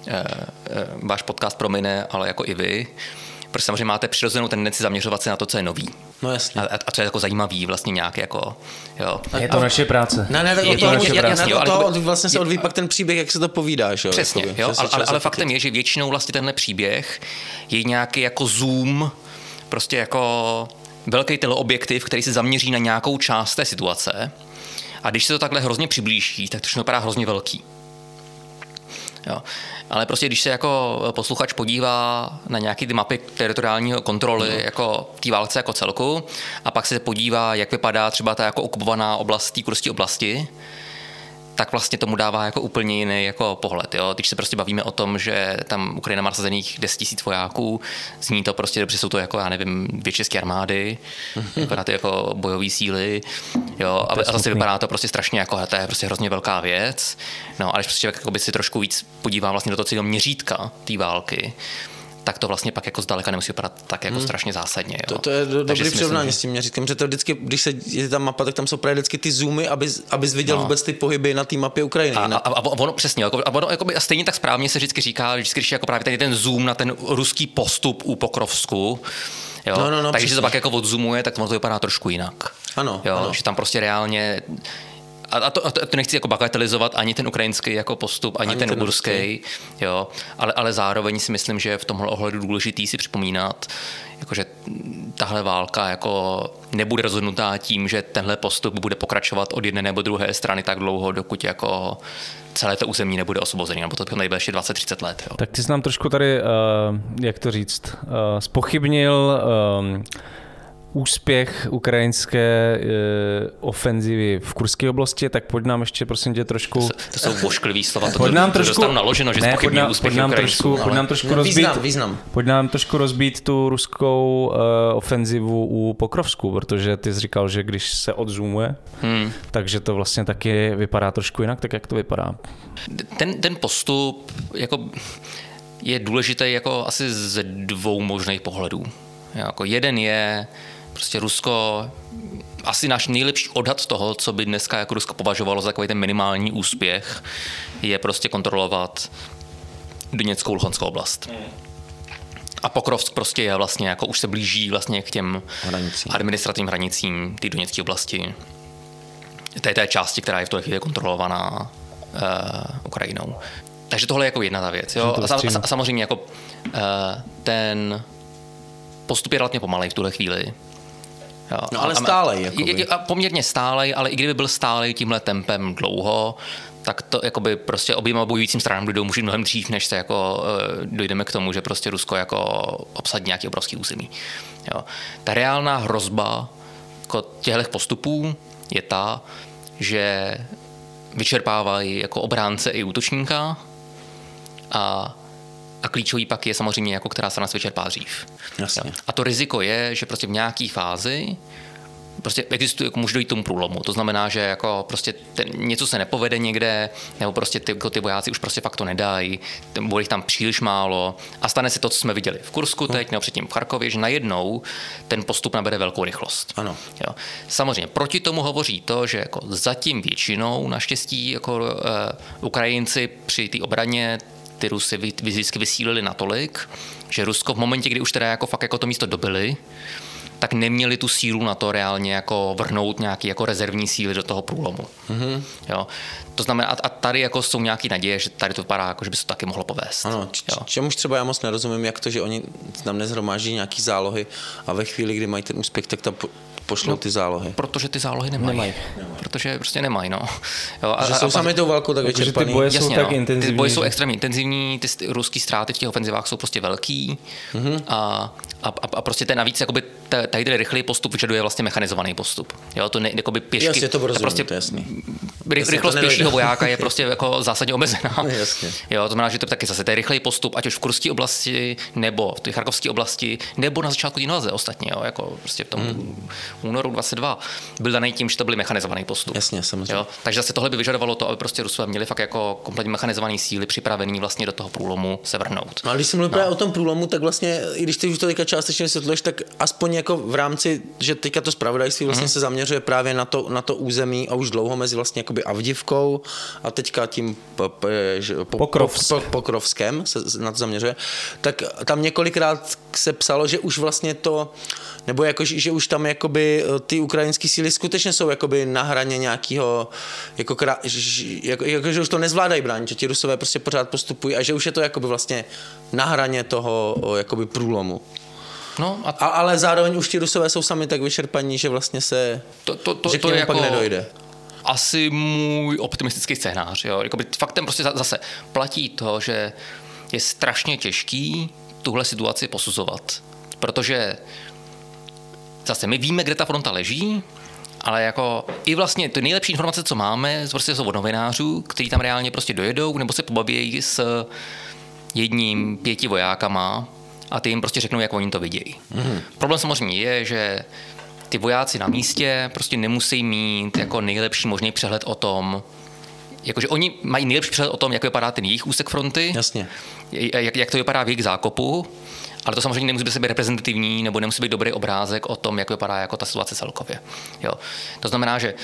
váš podcast promine, ale jako i vy, protože samozřejmě máte přirozenou tendenci zaměřovat se na to, co je nový. No jasně. A co je jako zajímavý, vlastně nějak jako... Jo. Je to naše práce. Ne, tak od toho vlastně se odvíjí pak ten příběh, jak se to povídáš. Jo, přesně, jakoby, jo, ale faktem je, že většinou vlastně tenhle příběh je nějaký jako zoom, prostě jako velký teleobjektiv, který se zaměří na nějakou část té situace. A když se to takhle hrozně přiblíží, tak to všechno vypadá hrozně velký. Jo. Ale prostě když se jako posluchač podívá na nějaké ty mapy teritoriálního kontroly jako té válce jako celku a pak se podívá, jak vypadá třeba ta jako okupovaná oblast té kurské oblasti, tak vlastně tomu dává jako úplně jiný jako pohled. Jo? Když se prostě bavíme o tom, že tam Ukrajina má nasazených 10 000 vojáků, zní to prostě dobře, jsou to jako, já nevím, 2 české armády, jako na ty jako bojové síly, jo? A zase vypadá to prostě strašně jako, to je prostě hrozně velká věc. No, ale když prostě člověk si trošku víc podívá vlastně do toho celého měřítka té války, tak to vlastně pak jako zdaleka nemusí vypadat tak jako strašně zásadně. Jo. To je dobrý přirovnání s tím měřítkem, že to vždycky, když se je tam mapa, tak tam jsou právě vždycky ty zoomy, abys viděl vůbec ty pohyby na té mapě Ukrajiny. A ono přesně, a stejně tak správně se vždycky říká, když jako právě tady ten zoom na ten ruský postup u Pokrovsku, jo, takže když se to pak jako odzoomuje, tak to vypadá trošku jinak. Ano, jo, ano. Že tam prostě reálně a to nechci jako bagatelizovat ani ten ukrajinský jako postup, ani ten ruský, jo, ale zároveň si myslím, že je v tomhle ohledu důležitý si připomínat, jakože tahle válka jako nebude rozhodnutá tím, že tenhle postup bude pokračovat od jedné nebo druhé strany tak dlouho, dokud jako celé to území nebude osvobozené, nebo to nejde ještě 20-30 let. Jo. Tak ty jsi nám trošku tady, jak to říct, zpochybnil úspěch ukrajinské ofenzivy v Kurské oblasti, tak pojď nám ještě, prosím tě, trošku... To jsou vošklivý slova, pojď nám trošku dostanu naloženo, že zpochybnil úspěch Ukrajinců. Pojď nám trošku rozbít tu ruskou ofenzivu u Pokrovsku, protože ty jsi říkal, že když se odzoomuje, takže to vlastně taky vypadá trošku jinak, tak jak to vypadá? Ten postup jako je důležitý jako asi ze 2 možných pohledů. Jako jeden je prostě Rusko, asi náš nejlepší odhad toho, co by dneska jako Rusko považovalo za takový ten minimální úspěch, je prostě kontrolovat Doněckou, Luhanskou oblast. A Pokrovsk prostě je vlastně jako už se blíží vlastně k těm administrativním hranicím té Doněcké oblasti. Té části, která je v tuhle chvíli kontrolovaná Ukrajinou. Takže tohle je jako jedna ta věc. Jo? A samozřejmě jako ten postup je relativně pomalej v tuhle chvíli. Jo. No ale stálej. A poměrně stálej, ale i kdyby byl stálej tímhle tempem dlouho, tak to jakoby prostě oběma bojujícím stranám budou můžu mnohem dřív, než se jako dojdeme k tomu, že prostě Rusko jako obsadí nějaký obrovský území. Jo. Ta reálná hrozba jako těchto postupů je ta, že vyčerpávají jako obránce i útočníka a klíčový pak je samozřejmě, jako která se nás vyčerpá dřív. Jasně. A to riziko je, že prostě v nějaké fázi prostě existuje, jako může dojít k tomu průlomu. To znamená, že jako prostě něco se nepovede někde, nebo prostě ty vojáci už prostě fakt to nedají, bude jich tam příliš málo a stane se to, co jsme viděli v Kursku teď, nebo předtím v Charkově, že najednou ten postup nabere velkou rychlost. Ano. Jo. Samozřejmě proti tomu hovoří to, že jako zatím většinou naštěstí jako Ukrajinci při té obraně ty Rusy vždycky vysílili natolik, že Rusko v momentě, kdy už teda jako fakt jako to místo dobili, tak neměli tu sílu na to reálně jako vrhnout nějaký jako rezervní síly do toho průlomu. Mm-hmm. Jo. To znamená, a tady jako jsou nějaký naděje, že tady to vypadá jako, že by se to taky mohlo povést. Ano, čemuž třeba já moc nerozumím, jak to, že oni tam nezhromáždí nějaký zálohy a ve chvíli, kdy mají ten úspěch, tak ta pošlou ty zálohy? Protože ty zálohy nemají. Protože prostě nemají, no. Jo, že jsou sami tou válkou tak vyčerpaný. Ty boje jsou tak intenzivní. Ty boje jsou extrémně intenzivní, ty ruský ztráty v těch ofenzivách jsou prostě velký a prostě ten navíc jakoby tady ten rychlý postup vyžaduje vlastně mechanizovaný postup. Jo, to ne, jakoby pěšky. Jasně, to rozumím, prostě to jasný. Rychlost pěšího vojáka je prostě jako zásadně omezená. Jasně. Jo, to znamená, že to je taky zase ten rychlý postup, ať už v kurské oblasti, nebo v té charkovské oblasti, nebo na začátku invaze ostatně, jo, jako prostě v tom únoru 22 byl daný tím, že to byl mechanizovaný postup. Jasně, samozřejmě. Jo, takže zase tohle by vyžadovalo to, aby prostě Rusové měli fakt jako kompletně mechanizované síly připravený vlastně do toho průlomu se vrhnout. No a když jsem mluvil o tom průlomu, tak vlastně, i když ty už to teďka částečně vysvětluješ, tak aspoň jako v rámci, že teďka to zpravodajství vlastně se zaměřuje právě na to území a už dlouho mezi vlastně jakoby Avdivkou a teďka tím Pokrovskem se na to zaměřuje, tak tam několikrát se psalo, že už vlastně to, nebo jako, že už tam jakoby ty ukrajinské síly skutečně jsou jakoby na hraně nějakého, jako že už to nezvládají bránit, že ti Rusové prostě pořád postupují a že už je to jakoby vlastně na hraně toho jakoby průlomu. No ale zároveň už ti Rusové jsou sami tak vyčerpaní, že vlastně se že k němu pak nedojde. Asi můj optimistický scénář. Jo. Jakoby faktem prostě zase platí to, že je strašně těžký tuhle situaci posuzovat. Protože zase my víme, kde ta fronta leží, ale jako i vlastně ty nejlepší informace, co máme, prostě jsou od novinářů, kteří tam reálně prostě dojedou nebo se pobaví s jedním 5 vojákama a ty jim prostě řeknou, jak oni to vidějí. Problém samozřejmě je, že ty vojáci na místě prostě nemusí mít jako nejlepší možný přehled o tom, jakože oni mají nejlepší přehled o tom, jak vypadá ten jejich úsek fronty, jasně. Jak to vypadá v jejich zákopu, ale to samozřejmě nemusí být reprezentativní nebo nemusí být dobrý obrázek o tom, jak vypadá jako ta situace celkově. Jo. To znamená, že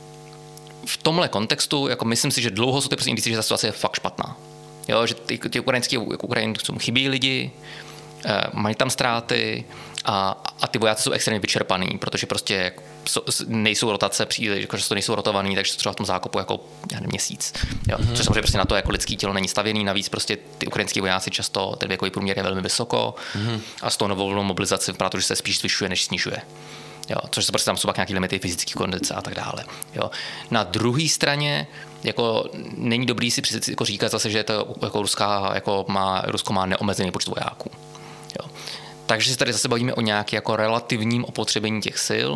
v tomhle kontextu jako myslím si, že dlouho jsou ty prostě indicie, že ta situace je fakt špatná. Jo, že ty Ukrajincům chybí lidi, mají tam ztráty a ty vojáci jsou extrémně vyčerpaný, protože prostě nejsou rotace příliš, že to nejsou rotovaný, takže třeba v tom zákopu jako měsíc. Jo. Což samozřejmě prostě na to jako lidský tělo není stavěný, navíc prostě ty ukrajinský vojáci často ten věkový průměr je velmi vysoko a s tou novou mobilizací vypadá to, že se spíš zvyšuje, než snižuje. Jo, což se prostě tam jsou pak nějaké limity fyzické kondice a tak dále. Jo. Na druhé straně jako není dobrý si jako říkat zase, že to jako Rusko má neomezený počet vojáků. Jo. Takže se tady zase bavíme o nějaké jako relativním opotřebení těch sil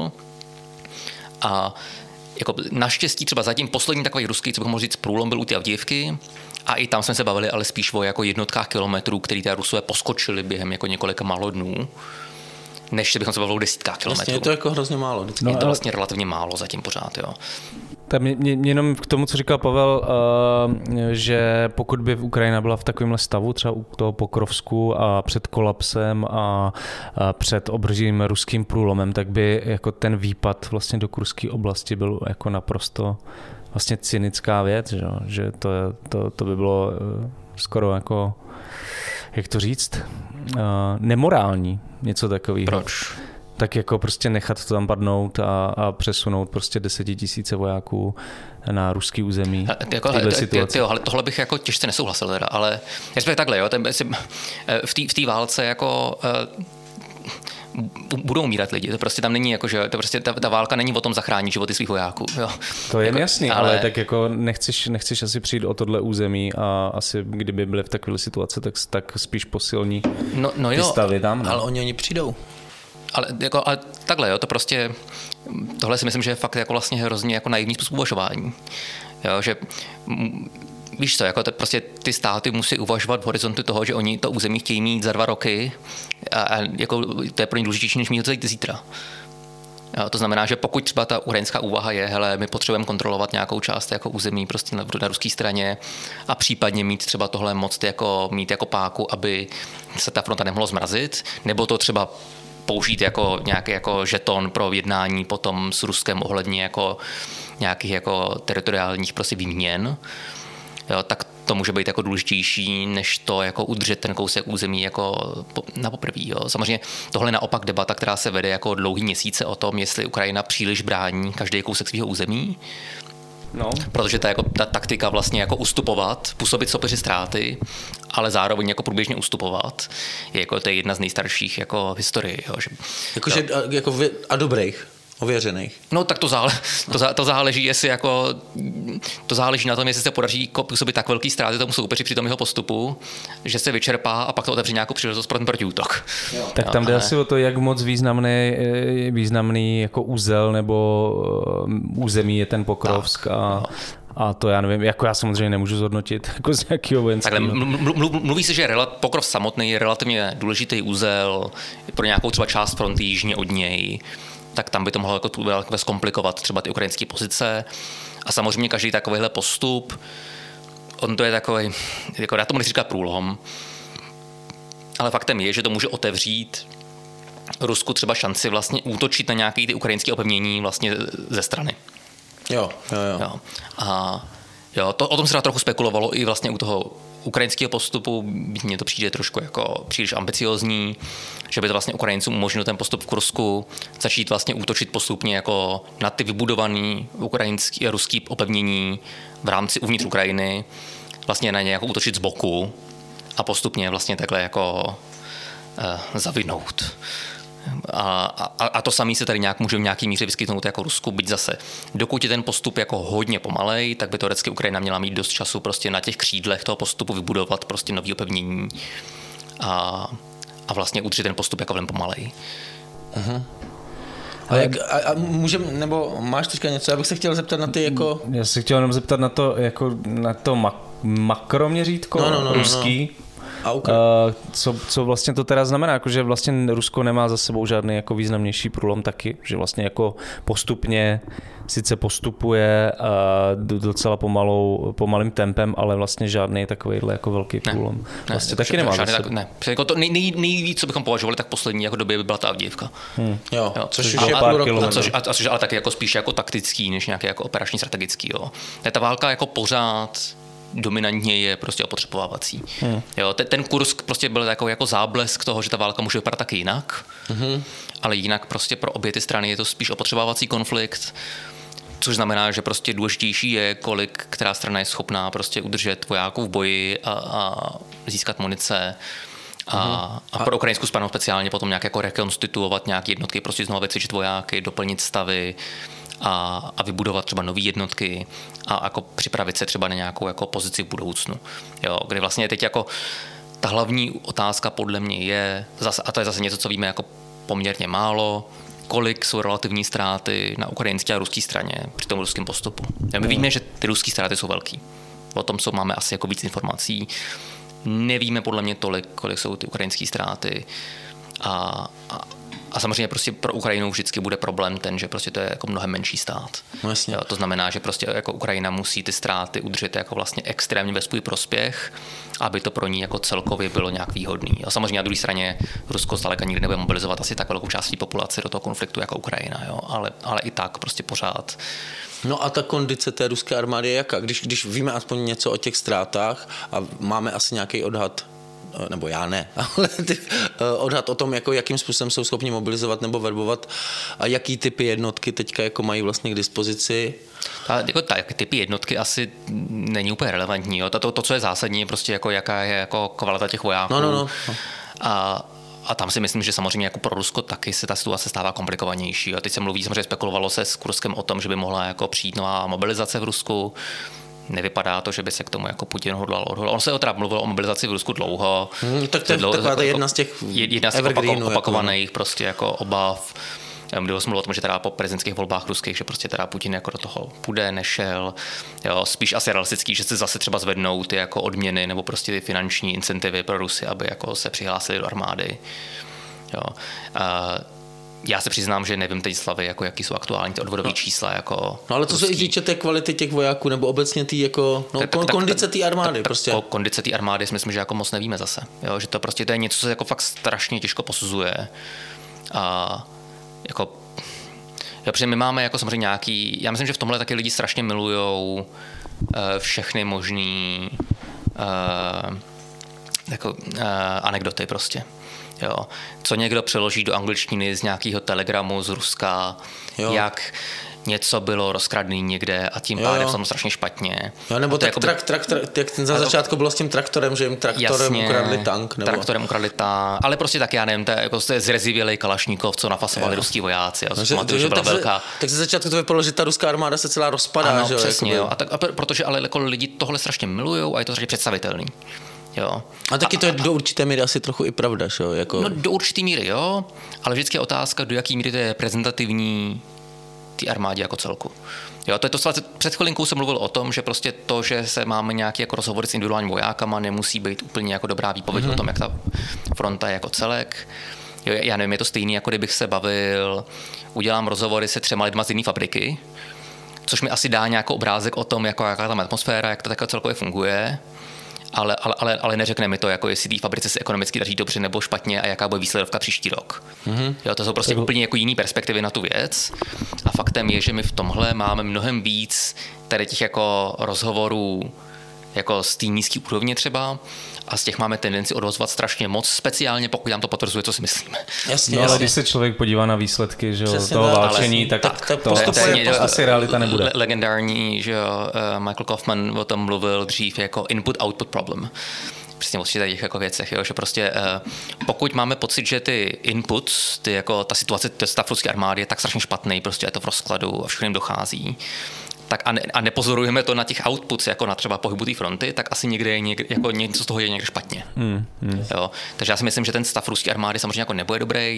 a jako naštěstí třeba zatím poslední takový ruský, co bych mohl říct, průlom byl u té Avdijivky a i tam jsme se bavili ale spíš o jako jednotkách kilometrů, který ty Rusové poskočili během jako několika málo dnů, než bychom se bavili o desítkách kilometrů. Vlastně je to jako hrozně málo. No, je to vlastně relativně málo zatím pořád, jo. Mě jenom k tomu, co říkal Pavel, že pokud by Ukrajina byla v takovémhle stavu, třeba u toho Pokrovsku a před kolapsem a před obřím ruským průlomem, tak by jako ten výpad vlastně do kurské oblasti byl jako naprosto vlastně cynická věc, že to by bylo skoro jako, jak to říct, nemorální, něco takového. Proč? Tak jako prostě nechat to tam padnout a přesunout prostě 10 000 vojáků na ruský území ale tohle bych jako těžce nesouhlasil teda, ale respektive takhle, jo, v té válce jako budou umírat lidi, to prostě tam není jako, že to prostě ta válka není o tom zachránit životy svých vojáků, jo. To je jako, jasný, ale tak jako nechceš asi přijít o tohle území a asi kdyby byly v takové situaci, tak spíš posilní ty stavy tam. No. Ale oni přijdou. Ale takhle, jo, to prostě, tohle si myslím, že je fakt jako vlastně hrozně jako naivní způsob uvažování. Jo, že víš co, jako prostě ty státy musí uvažovat v horizontu toho, že oni to území chtějí mít za 2 roky a jako to je pro ně důležitější, než mít to zítra. Jo, to znamená, že pokud třeba ta ukrajinská úvaha je, hele, my potřebujeme kontrolovat nějakou část jako území prostě na ruské straně a případně mít třeba tohle moc mít jako páku, aby se ta fronta nemohla zmrazit, nebo to třeba použít jako nějaký jako žeton pro jednání potom s Ruskem ohledně jako nějakých jako teritoriálních prostě výměn, jo, tak to může být jako důležitější, než to jako udržet ten kousek území jako na poprví. Jo. Samozřejmě tohle je naopak debata, která se vede jako dlouhý měsíce o tom, jestli Ukrajina příliš brání každý kousek svého území. No. Protože ta taktika vlastně jako ustupovat, působit sopeři ztráty, ale zároveň jako průběžně ustupovat, je jako to je jedna z nejstarších jako historií. Jo, a dobrých. Ověřených. No tak to záleží, jestli jako, to záleží na tom, jestli se podaří působit tak velký ztráty tomu soupeři při tom jeho postupu, že se vyčerpá a pak to otevře nějakou příležitost pro ten protiútok. Tak tam jde asi o to, jak moc významný jako úzel nebo území je ten Pokrovsk a to já nevím, jako já samozřejmě nemůžu zhodnotit jako z jakého vojenského. Takhle mluví se, že Pokrov samotný je relativně důležitý úzel pro nějakou třeba část fronty jižně od něj, tak tam by to mohlo jako zkomplikovat třeba ty ukrajinské pozice. A samozřejmě každý takovýhle postup, on to je takový, jako já tomu nechci říkat průlom, ale faktem je, že to může otevřít Rusku třeba šanci vlastně útočit na nějaké ty ukrajinské opevnění vlastně ze strany. Jo. A o tom se trochu spekulovalo i vlastně u toho ukrajinského postupu, mně to přijde trošku jako příliš ambiciozní, že by to vlastně Ukrajincům umožnilo ten postup v Kursku začít vlastně útočit postupně jako na ty vybudované ukrajinské a ruské opevnění v rámci uvnitř Ukrajiny, vlastně na ně jako útočit z boku a postupně vlastně takhle jako zavinout. A to samé se tady může v nějaký míře vyskytnout jako Rusku, byť zase. Dokud je ten postup jako hodně pomalej, tak by teoreticky Ukrajina měla mít dost času prostě na těch křídlech toho postupu vybudovat prostě nový opevnění a vlastně udržet ten postup jako velmi pomalej. Uh-huh. A můžem, nebo máš teďka něco? Já bych se chtěl zeptat na ty jako... Já se chtěl jenom zeptat na to, jako na to makroměřítko ruský. Co vlastně to teda znamená? Jako, že vlastně Rusko nemá za sebou žádný jako významnější průlom taky, že vlastně jako postupně sice postupuje docela pomalým tempem, ale vlastně žádný takovýhle jako velký průlom. Vlastně taky nemá za sebou. Ne. Jako to nejvíc, co bychom považovali, tak poslední jako době by byla ta Avdijivka. Jo, což už je půl roku. Což ale taky jako spíš jako taktický, než nějaký jako operační strategický. Jo. Ta válka jako pořád dominantně je prostě opotřebovávací. Jo, ten Kursk prostě byl jako záblesk toho, že ta válka může vypadat taky jinak, ale jinak prostě pro obě ty strany je to spíš opotřebovávací konflikt, což znamená, že prostě důležitější je, kolik která strana je schopná prostě udržet vojáků v boji a získat munice. A pro ukrajinskou stranu speciálně potom nějak jako rekonstituovat nějaké jednotky, prostě znovu vycvičit vojáky, doplnit stavy a vybudovat třeba nové jednotky a jako připravit se třeba na nějakou jako pozici v budoucnu. Jo, kdy vlastně teď jako ta hlavní otázka podle mě je, a to je zase něco, co víme jako poměrně málo, kolik jsou relativní ztráty na ukrajinské a ruské straně při tom ruském postupu. My víme, že ty ruské ztráty jsou velký. O tom máme asi jako víc informací. Nevíme podle mě tolik, kolik jsou ty ukrajinské ztráty. A samozřejmě prostě pro Ukrajinu vždycky bude problém ten, že prostě to je jako mnohem menší stát. Jo, to znamená, že prostě jako Ukrajina musí ty ztráty udržet jako vlastně extrémně ve svůj prospěch, aby to pro ní jako celkově bylo nějak výhodný. A samozřejmě na druhé straně Rusko zdaleka nikdy nebude mobilizovat asi tak velkou část populace do toho konfliktu jako Ukrajina, jo? Ale i tak prostě pořád. No a ta kondice té ruské armády je jaká? Když víme aspoň něco o těch ztrátách a máme asi nějaký odhad, nebo já ne, ale odhad o tom, jako jakým způsobem jsou schopni mobilizovat nebo verbovat a jaký typy jednotky teďka jako mají vlastně k dispozici. Ty typy jednotky asi není úplně relevantní. Jo. To, co je zásadní, je prostě jako jaká je jako kvalita těch vojáků. No. A tam si myslím, že samozřejmě jako pro Rusko taky se ta situace stává komplikovanější. A teď se mluví, samozřejmě spekulovalo se s Kurskem o tom, že by mohla jako přijít nová mobilizace v Rusku. Nevypadá to, že by se k tomu jako Putin hodlal odhodlat. On se mluvil o mobilizaci v Rusku dlouho. Tak to je jedna z těch opakovaných prostě jako obav. Kdy jsme mluvili o tom, že teda po prezidentských volbách ruských, že prostě teda Putin jako do toho půjde, nešel. Jo, spíš asi realistický, že se zase třeba zvednou ty jako odměny nebo prostě ty finanční incentivy pro Rusy, aby jako se přihlásili do armády. Jo. Já se přiznám, že nevím teď slavy, jako jaký jsou aktuální ty odvodové čísla. Jako no ale co se týče té kvality těch vojáků, nebo obecně ty jako kondice té armády. Prostě. Kondice té armády si myslím, že jako moc nevíme zase. Jo, že to prostě to je něco, co se jako fakt strašně těžko posuzuje. A jako, protože my máme jako samozřejmě nějaký, já myslím, že v tomhle taky lidi strašně milujou všechny možný anekdoty prostě. Jo. Co někdo přeloží do angličtiny z nějakého telegramu z Ruska, něco bylo rozkradný někde a tím pádem jsem strašně špatně. Jo, nebo tak traktor, jak na začátku bylo s tím traktorem, že jim traktorem ukradli tank. Nebo... Traktorem ukradli tank, ale prostě tak já nevím, to je zrezivělej kalašníkov, co nafasovali ruský vojáci. Že byla velká. Tak ze začátku to vypadalo, že ta ruská armáda se celá rozpadá. Ano, že? Přesně, jo. A protože ale jako lidi tohle strašně milujou a je to strašně představitelný. Jo. A taky to je do určité míry asi trochu i pravda, že jo? Jako... No do určité míry, jo, ale vždycky je otázka, do jaký míry to je reprezentativní té armádě jako celku. Jo, to je to, před chvilinkou jsem mluvil o tom, že prostě to, že se máme nějaký jako rozhovory s individuálními vojákama, nemusí být úplně jako dobrá výpověď o tom, jak ta fronta je jako celek. Jo, já nevím, je to stejný, jako kdybych se bavil, udělám rozhovory se 3 lidma z jiné fabriky, což mi asi dá nějaký obrázek o tom, jako, jaká tam atmosféra, jak to takhle celkově funguje. Ale neřekne mi to, jako jestli té fabrice se ekonomicky daří dobře nebo špatně a jaká bude výsledovka příští rok. Jo, to jsou prostě úplně jako jiný perspektivy na tu věc. A faktem je, že my v tomhle máme mnohem víc tady těch jako rozhovorů jako z té nízké úrovně třeba a z těch máme tendenci odvozovat strašně moc, speciálně pokud nám to potvrzuje, co si myslíme. Jasně, ale když se člověk podívá na výsledky, že toho válčení, tak to asi realita nebude. Legendární, že Michael Kaufman o tom mluvil dřív jako input-output problem. Přesně o těch jako věcech, jo, že prostě pokud máme pocit, že ty inputs, jako ta situace, stav ruské armády je tak strašně špatný, prostě je to v rozkladu a všechno jim dochází, tak a nepozorujeme to na těch outputs, jako na třeba pohybu té fronty, tak asi někde jako něco z toho je někde špatně. Jo? Takže já si myslím, že ten stav ruské armády samozřejmě jako nebude dobrý,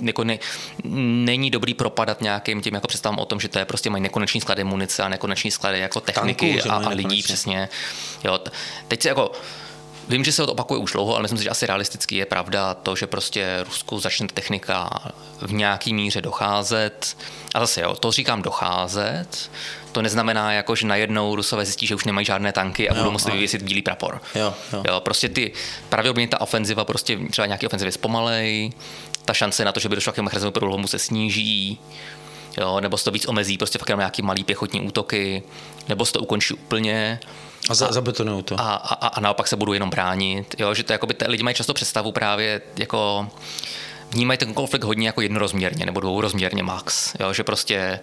není dobrý propadat nějakým tím jako představám o tom, že to je prostě mají nekonečný sklady munice a nekonečný sklady jako techniky a lidí přesně. Jo? Teď si jako vím, že se to opakuje už dlouho, ale myslím si, že asi realisticky je pravda to, že prostě Rusku začne technika v nějaký míře docházet. A zase jo, to říkám docházet, to neznamená jako, že najednou Rusové zjistí, že už nemají žádné tanky a budou muset vyvěsit bílý prapor. Jo, prostě pravděpodobně ta ofenziva, prostě třeba nějaký ofenzivy zpomalej, ta šance na to, že by došlo k mechanismu průlomu se sníží, jo, nebo se to víc omezí, prostě fakt jenom nějaký malý pěchotní útoky, nebo se to ukončí úplně. A zabetonujou to. A naopak se budou jenom bránit. Jo, že to jakoby lidi mají často představu právě jako vnímají ten konflikt hodně jako jednorozměrně nebo dvourozměrně max. Jo, že prostě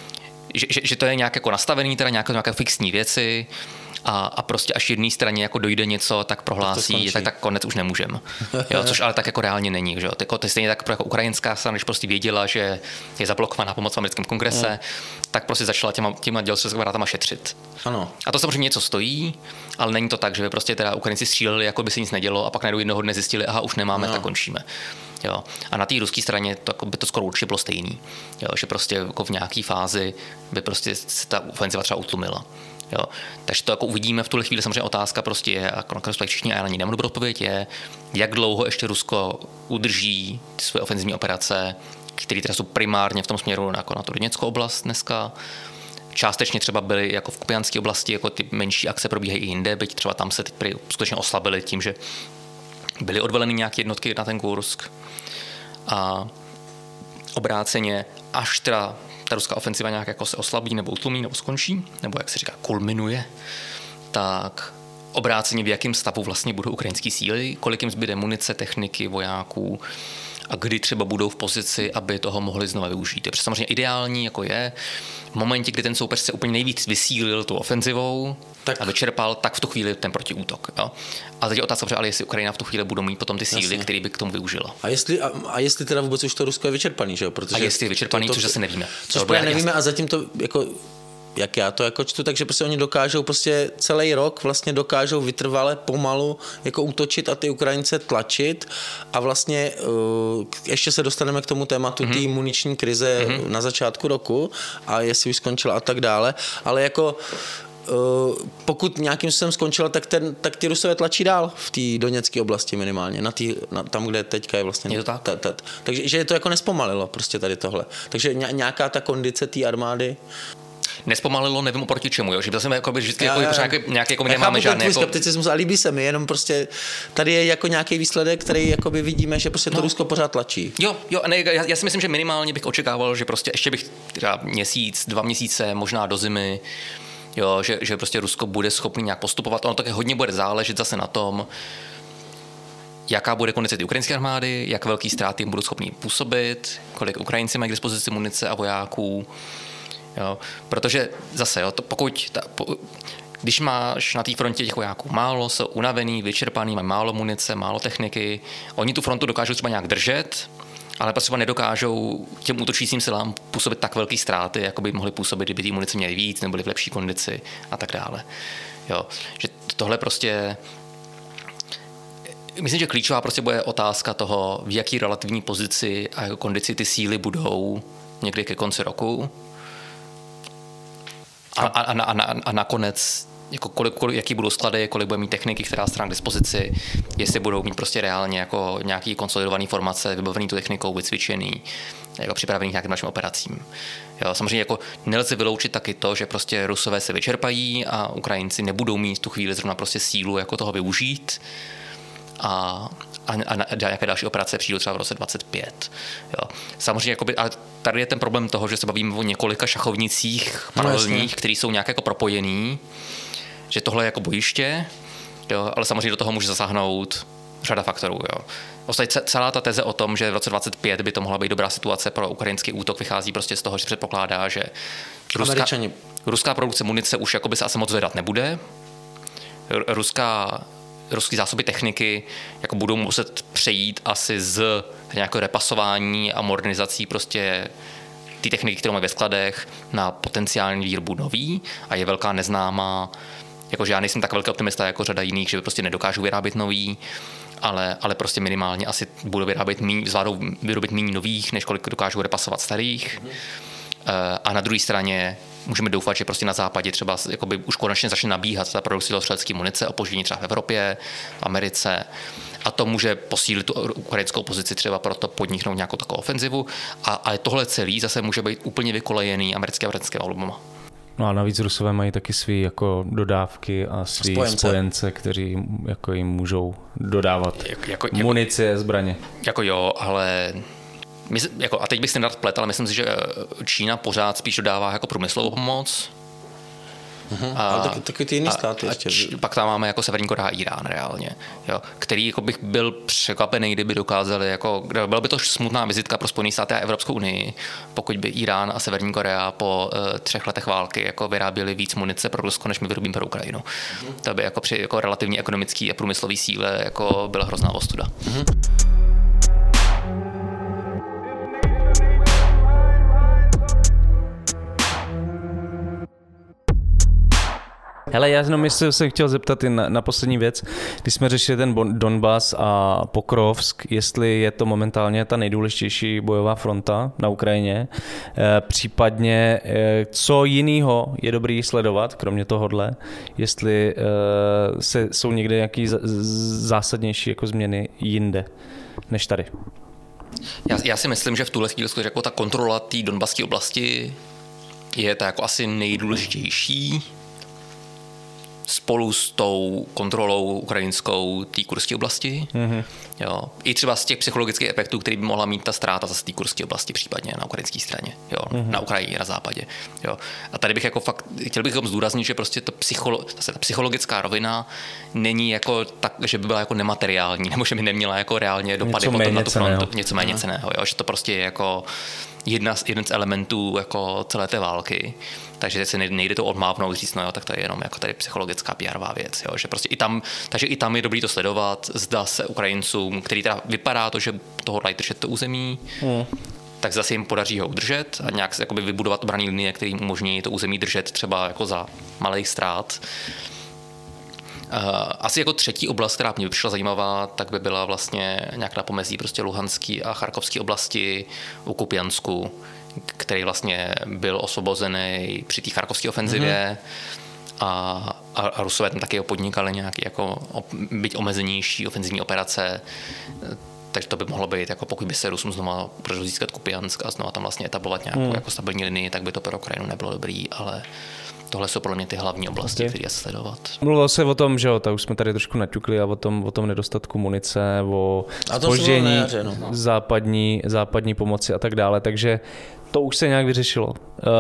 že to je nějak jako nastavený, teda nějaké fixní věci a prostě až jedné straně jako dojde něco, tak prohlásí, tak konec už nemůžeme. Jo, což ale tak jako reálně není. Že? To je stejně tak jako ukrajinská strana, když prostě věděla, že je zablokovaná pomoc v americkém kongrese, tak prostě začala těma dělostřelskými šetřit. Ano. A to samozřejmě něco stojí, ale není to tak, že by prostě teda Ukrajinci stříleli, jako by se nic nedělo a pak najednou jednoho dne zjistili, aha, už nemáme, tak končíme. Jo. A na té ruské straně by to skoro určitě bylo stejný. Jo. Že prostě jako v nějaké fázi by prostě se ta ofenziva třeba utlumila. Jo. Takže to jako uvidíme v tuhle chvíli, samozřejmě otázka prostě je, a nakonec všichni, a já na ní nemám dobrou odpověď, je, jak dlouho ještě Rusko udrží ty své ofenzivní operace, které teda jsou primárně v tom směru jako na tu Doněckou oblast dneska. Částečně třeba byly jako v Kupianské oblasti, jako ty menší akce probíhají i jinde, byť třeba tam se teď skutečně oslabily tím, že byly odveleny nějaké jednotky na ten Kursk. A obráceně, až teda ta ruská ofenziva nějak jako se oslabí nebo utlumí nebo skončí, nebo jak se říká, kulminuje, tak obráceně v jakém stavu vlastně budou ukrajinské síly, kolik jim zbyde munice, techniky, vojáků a kdy třeba budou v pozici, aby toho mohli znova využít. Je samozřejmě ideální, jako je, v momentě, kdy ten soupeř se úplně nejvíc vysílil tou ofenzivou a vyčerpal, tak v tu chvíli ten protiútok. Jo? A teď je otázka, ale jestli Ukrajina v tu chvíli bude mít potom ty síly, které by k tomu využila. A jestli teda vůbec už to Rusko je vyčerpaný, že jo? Protože a jestli je vyčerpaný, což zase nevíme. Což nevíme a zatím to jako jak já to jako čtu, takže prostě oni dokážou prostě celý rok vlastně dokážou vytrvale pomalu jako útočit a ty Ukrajince tlačit a vlastně ještě se dostaneme k tomu tématu té muniční krize na začátku roku a jestli už skončila a tak dále, ale jako pokud nějakým způsobem skončila, tak ty Rusové tlačí dál v té Doněcké oblasti minimálně, tam, kde teďka je vlastně. Je to tak? Takže je to jako nespomalilo prostě tady tohle. Takže nějaká ta kondice té armády nespomalilo, nevím oproti čemu, jo? Že to jsem jako vždycky nějaké jako nemáme žádné jako skepticismus a líbí se mi, jenom prostě tady je jako nějaký výsledek, který jako by vidíme, že prostě to Rusko pořád tlačí. Jo, ne, já si myslím, že minimálně bych očekával, že prostě ještě bych třeba měsíc, 2 měsíce, možná do zimy, jo, že prostě Rusko bude schopný nějak postupovat. Ono také hodně bude záležet zase na tom, jaká bude kondice ty ukrajinské armády, jak velký ztráty budou schopni působit, kolik Ukrajinci mají k dispozici munice a vojáků. Jo? Protože zase, jo, když máš na té frontě těch vojáků málo, jsou unavený, vyčerpaný, mají málo munice, málo techniky, oni tu frontu dokážou třeba nějak držet, ale třeba nedokážou těm útočícím silám působit tak velký ztráty, jako by mohly působit, kdyby ty munice měly víc, nebo byly v lepší kondici a tak dále. Jo? Že tohle prostě... Myslím, že klíčová prostě bude otázka toho, v jaký relativní pozici a kondici ty síly budou někdy ke konci roku. A nakonec, jako jaký budou sklady, kolik bude mít techniky, která strana k dispozici, jestli budou mít prostě reálně jako nějaký konsolidovaný formace, vybavený tu technikou, vycvičený, jako připravený k nějakým našim operacím. Jo, samozřejmě jako nelze vyloučit taky to, že prostě Rusové se vyčerpají a Ukrajinci nebudou mít tu chvíli zrovna prostě sílu jako toho využít a nějaké další operace přijdou třeba v roce 25. Jo. Samozřejmě, jakoby, ale tady je ten problém toho, že se bavíme o několika šachovnicích paralelních, které jsou nějak jako propojený, že tohle je jako bojiště, jo, ale samozřejmě do toho může zasáhnout řada faktorů. Jo. Ostatně celá ta teze o tom, že v roce 25 by to mohla být dobrá situace pro ukrajinský útok, vychází prostě z toho, že předpokládá, že ruská produkce munice už jakoby se asi moc zvedat nebude. Ruské zásoby techniky jako budou muset přejít asi z nějakého repasování a modernizací prostě ty techniky, které mají ve skladech, na potenciální výrobu nový a je velká neznámá. Jakože já nejsem tak velký optimista jako řada jiných, že by prostě nedokážou vyrábět nový, ale prostě minimálně asi budou zvládou vyrobit méně nových, než kolik dokážou repasovat starých. A na druhé straně můžeme doufat, že prostě na západě třeba jakoby už konečně začne nabíhat ta produkce střelecké munice, opoždění třeba v Evropě, v Americe. A to může posílit tu ukrajinskou pozici, třeba proto podniknout nějakou takovou ofenzivu. Ale tohle celý zase může být úplně vykolejený americké a britské volbama. No a navíc Rusové mají taky svý jako dodávky a svý spojence, kteří jako jim můžou dodávat munici a zbraně. Jako jo, ale... a teď bych si nerad plet, ale myslím si, že Čína pořád spíš dodává jako průmyslovou pomoc. Ale taky ty jiný státy ještě. Pak tam máme jako Severní Korea a Irán reálně, jo, který jako bych byl překvapený, kdyby dokázali, jako, byla by to smutná vizitka pro Spojené státy a Evropskou unii, pokud by Irán a Severní Korea po 3 letech války jako vyráběli víc munice pro Rusko, než my vyrobíme pro Ukrajinu. To by jako při jako relativní ekonomický a průmyslový síle jako byla hrozná ostuda. Hele, já jenom jsem chtěl zeptat i na poslední věc. Když jsme řešili ten Donbas a Pokrovsk, jestli je to momentálně ta nejdůležitější bojová fronta na Ukrajině, případně co jiného je dobrý sledovat, kromě tohohle, jestli jsou někde nějaké zásadnější jako změny jinde než tady. Já si myslím, že v tuhle chvíli jako ta kontrola té donbaské oblasti je to jako asi nejdůležitější spolu s tou kontrolou ukrajinskou té kurské oblasti. Mm-hmm. Jo. I třeba z těch psychologických efektů, který by mohla mít ta ztráta z té kurské oblasti, případně na ukrajinské straně, jo. Mm-hmm. Na Ukrajině, na západě. Jo. A tady bych jako fakt, chtěl bych zdůraznit, že prostě ta psychologická rovina není jako tak, že by byla jako nemateriální, nebo že by neměla jako reálně dopady potom na tu frontu. Něco méně cenného, jo. Že to prostě je jako jeden z elementů jako celé té války. Takže se nejde to odmávnout, říct, no jo, tak to je jenom jako tady psychologická PR-ová věc, jo, že prostě i tam je dobrý to sledovat, zda se Ukrajincům, který teda vypadá to, že toho dají držet to území, tak zase jim podaří ho udržet a nějak jakoby vybudovat obranné linie, které jim umožní to území držet třeba jako za malých ztrát. Asi jako třetí oblast, která mě přišla zajímavá, tak by byla vlastně nějak na pomezí prostě Luhanský a Charkovský oblasti u Kupiansku, který vlastně byl osvobozený při té charkovské ofenzivě a Rusové tam taky podnikali nějaké jako byť omezenější ofenzivní operace, takže to by mohlo být, jako pokud by se Rusům znova podařilo získat Kupiansk a znova tam vlastně etablovat nějakou jako stabilní linii, tak by to pro Ukrajinu nebylo dobrý, ale tohle jsou pro mě ty hlavní oblasti, které je sledovat. Mluvilo se o tom, že jo, tak už jsme tady trošku naťukli a o tom nedostatku munice, o zpoždění západní pomoci a tak dále, takže to už se nějak vyřešilo.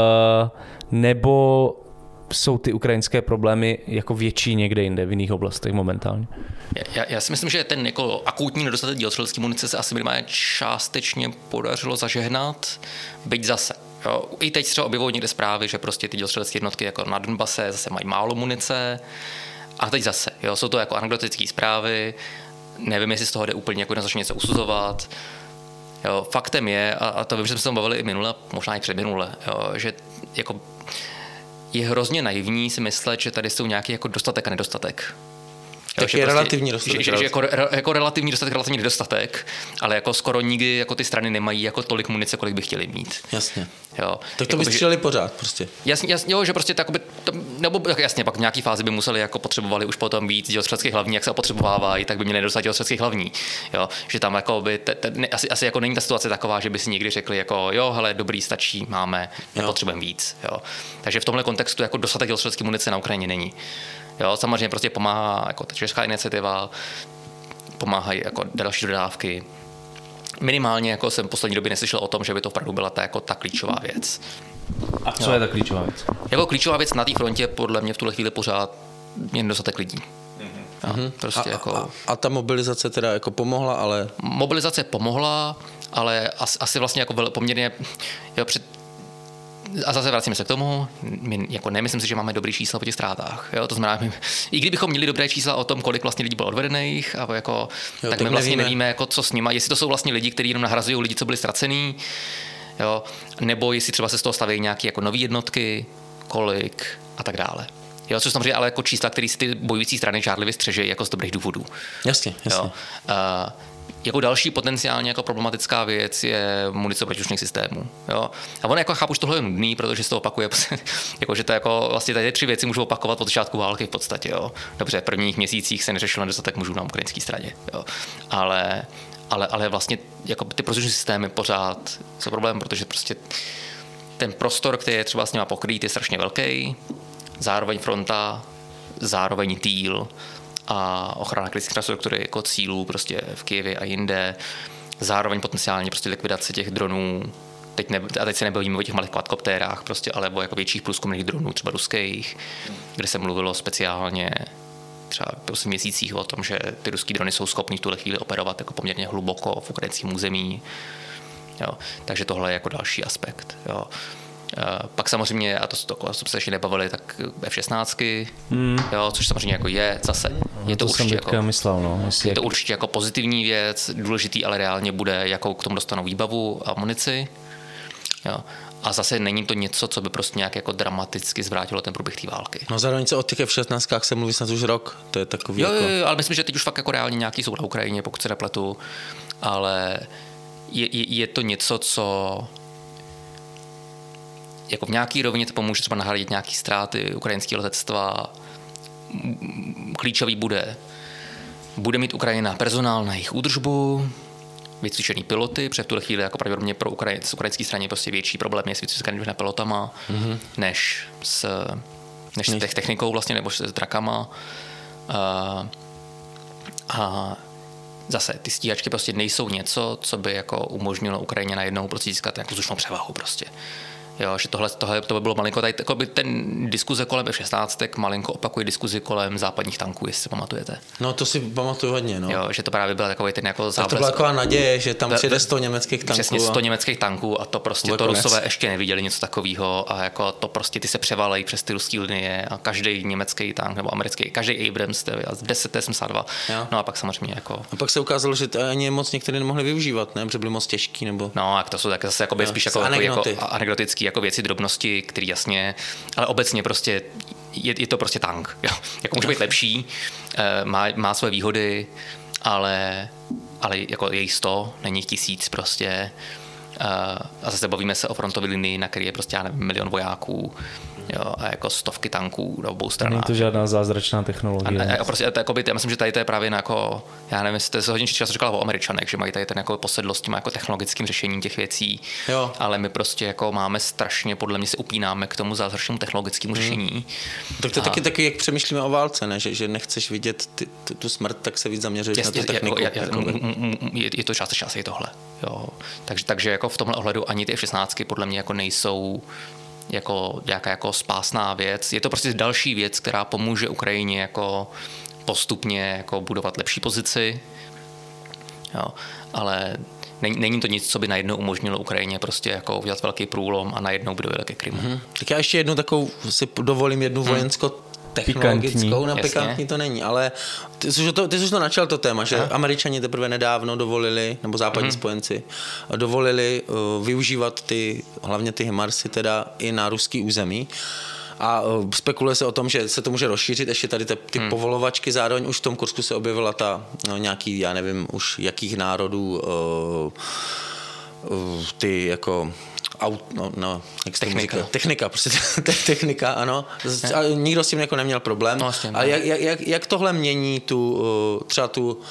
Nebo jsou ty ukrajinské problémy jako větší někde jinde, v jiných oblastech momentálně? Já si myslím, že ten jako akutní nedostatek dělostřelecké munice se asi minimálně částečně podařilo zažehnat, byť zase. Jo, i teď třeba objevují někde zprávy, že prostě ty dělostřelecké jednotky jako na Donbase zase mají málo munice. A teď zase, jo, jsou to jako anekdotické zprávy, nevím, jestli z toho jde úplně jako jednoznačně něco usuzovat. Jo, faktem je, a to vím, že jsme se tam bavili i minule, možná i předminule, jo, že jako je hrozně naivní si myslet, že tady jsou nějaký jako dostatek a nedostatek. Tak je relativní dostatek. Že jako relativní dostatek, relativní nedostatek, ale jako skoro nikdy jako ty strany nemají jako tolik munice, kolik by chtěli mít. Jasně. Jo. Tak to by stříleli pořád prostě. Jasně, jo, že prostě takoby, nebo jasně, pak v nějaký fázi by museli jako potřebovali už potom víc dělostřeleckých hlavní, jak se opotřebovávají, tak by měli nedostat dělostřeleckých hlavní. Jo, že tam jako by asi jako není ta situace taková, že by si někdy řekli jako jo, hele, dobrý, stačí, máme, nepotřebujeme víc, jo. Takže v tomhle kontextu jako dostatek dělostřelecké munice na Ukrajině není. Jo, samozřejmě prostě pomáhá jako ta česká iniciativa, pomáhají jako další dodávky. Minimálně jako jsem v poslední době neslyšel o tom, že by to opravdu byla ta klíčová věc. A co je ta klíčová věc? Jako klíčová věc na té frontě podle mě v tuhle chvíli pořád je nedostatek lidí. Prostě a ta mobilizace teda jako pomohla, ale... Mobilizace pomohla, ale asi vlastně jako poměrně... Jo, a zase vracíme se k tomu, my jako nemyslím si, že máme dobrý čísla po těch ztrátách. Jo? To znamená, i kdybychom měli dobré čísla o tom, kolik vlastně lidí bylo odvedených, a jako, tak my vlastně nevíme jako, co s nima, jestli to jsou vlastně lidi, kteří jenom nahrazují lidi, co byli ztracený, jo? Nebo jestli třeba se z toho staví nějaké jako nové jednotky, kolik a tak dále. Jo, což samozřejmě ale jako čísla, které si ty bojující strany žádlivě střežejí jako z dobrých důvodů. Jasně. Jo? Jako další potenciálně jako problematická věc je munice protiútočných systémů. Jo? A on jako chápu, že tohle je nudný, protože se to opakuje, jako, že to jako vlastně tady 3 věci můžou opakovat od začátku války v podstatě. Jo? Dobře, v prvních měsících se neřešilo nedostatek mužů na ukrajinské straně. Jo? Ale vlastně jako ty protiútočné systémy pořád jsou problém, protože prostě ten prostor, který je třeba s nima pokrýt, je strašně velký. Zároveň fronta, zároveň týl a ochrana kritické infrastruktury jako cílů prostě v Kyjevě a jinde. Zároveň potenciálně prostě likvidace těch dronů. Teď se nebavíme o těch malých quadcoptérách, prostě, ale o jako větších průzkumných dronů, třeba ruských, kde se mluvilo speciálně třeba v 8 měsících o tom, že ty ruský drony jsou schopní v tuhle chvíli operovat jako poměrně hluboko v ukrajinském území. Jo. Takže tohle je jako další aspekt. Jo. Pak samozřejmě, a to jsme se ještě nebavili, tak F-16, jo, což samozřejmě jako je zase. Je to určitě jako, myslel, no. je to určitě jako pozitivní věc, důležitý, ale reálně bude, jakou k tomu dostanou výbavu a munici. Jo. A zase není to něco, co by prostě nějak jako dramaticky zvrátilo ten průběh té války. No zároveň se o těch F-16 se mluví snad už rok, to je takový jo, ale myslím, že teď už fakt jako reálně nějaký jsou na Ukrajině, pokud se nepletu, ale je to něco, co jako v nějaký rovině to pomůže třeba nahradit nějaký ztráty ukrajinského letectva. Klíčový bude mít Ukrajina personál na jejich údržbu, vycvičený piloty, protože v tuhle chvíli jako pravděpodobně pro ukrajinské straně prostě větší problém je s vycvičenými pilotama, než s technikou vlastně, nebo s drakama. A zase ty stíhačky prostě nejsou něco, co by jako umožnilo Ukrajině najednou prostě získat nějakou vzdušnou převahu prostě. Jo, že tohle to by bylo malinko, tady by ten diskuze kolem F-16 malinko opakuje diskuzi kolem západních tanků, jestli si pamatujete. No to si pamatuju hodně, no. Jo, že to právě byl takový ten jako záblesk. To byla taková naděje, že tam přijde 100 německých tanků. Přesně 100 německých tanků a to prostě to Rusové ještě neviděli něco takového a jako to prostě ty se převalají přes ty ruské linie a každý německý tank nebo americký, každý Abrams, v 10T-72. No a pak samozřejmě jako. A pak se ukázalo, že to ani moc některé nemohli využívat, ne, protože byly moc těžký nebo. No, a to jsou tak zase jako spíš jako anekdotický jako věci, drobnosti, které jasně, ale obecně prostě je to prostě tank. Jo. Jako může být lepší, má své výhody, ale jako je 100, není 1000 prostě. A zase bavíme se o frontové linii, na který je prostě, já nevím, 1 milion vojáků, jo, a jako stovky tanků na obou stranách. Není to žádná zázračná technologie. A prostě, já myslím, že tady to je právě jako, já nevím, jestli to se hodně často říkalo o Američanech, že mají tady ten jako posedlost tím jako technologickým řešením těch věcí, jo. Ale my prostě jako máme strašně, podle mě se upínáme k tomu zázračnému technologickému řešení. Tak to je taky, jak přemýšlíme o válce, ne? Že nechceš vidět tu smrt, tak se víc zaměřuješ na tu techniku. Je to částečně asi tohle. Jo. Takže jako v tomhle ohledu ani ty F-16 podle mě jako nejsou jako nějaká jako spásná věc. Je to prostě další věc, která pomůže Ukrajině jako postupně jako budovat lepší pozici. Jo. Ale není to nic, co by najednou umožnilo Ukrajině prostě jako udělat velký průlom a najednou by dojeli ke Krymu. Tak já ještě jednu takovou si dovolím jednu vojensko-technologickou, pikantní to není, ale ty jsi to načal to téma, že Američani teprve nedávno dovolili, nebo západní spojenci, dovolili využívat hlavně ty HIMARSy teda i na ruský území. A spekuluje se o tom, že se to může rozšířit, ještě tady ty povolovačky, zároveň už v tom Kursku se objevila nějaký, já nevím už jakých národů, ty jako technika, prostě technika, ano. A nikdo s tím jako neměl problém. No, a jak tohle mění třeba tu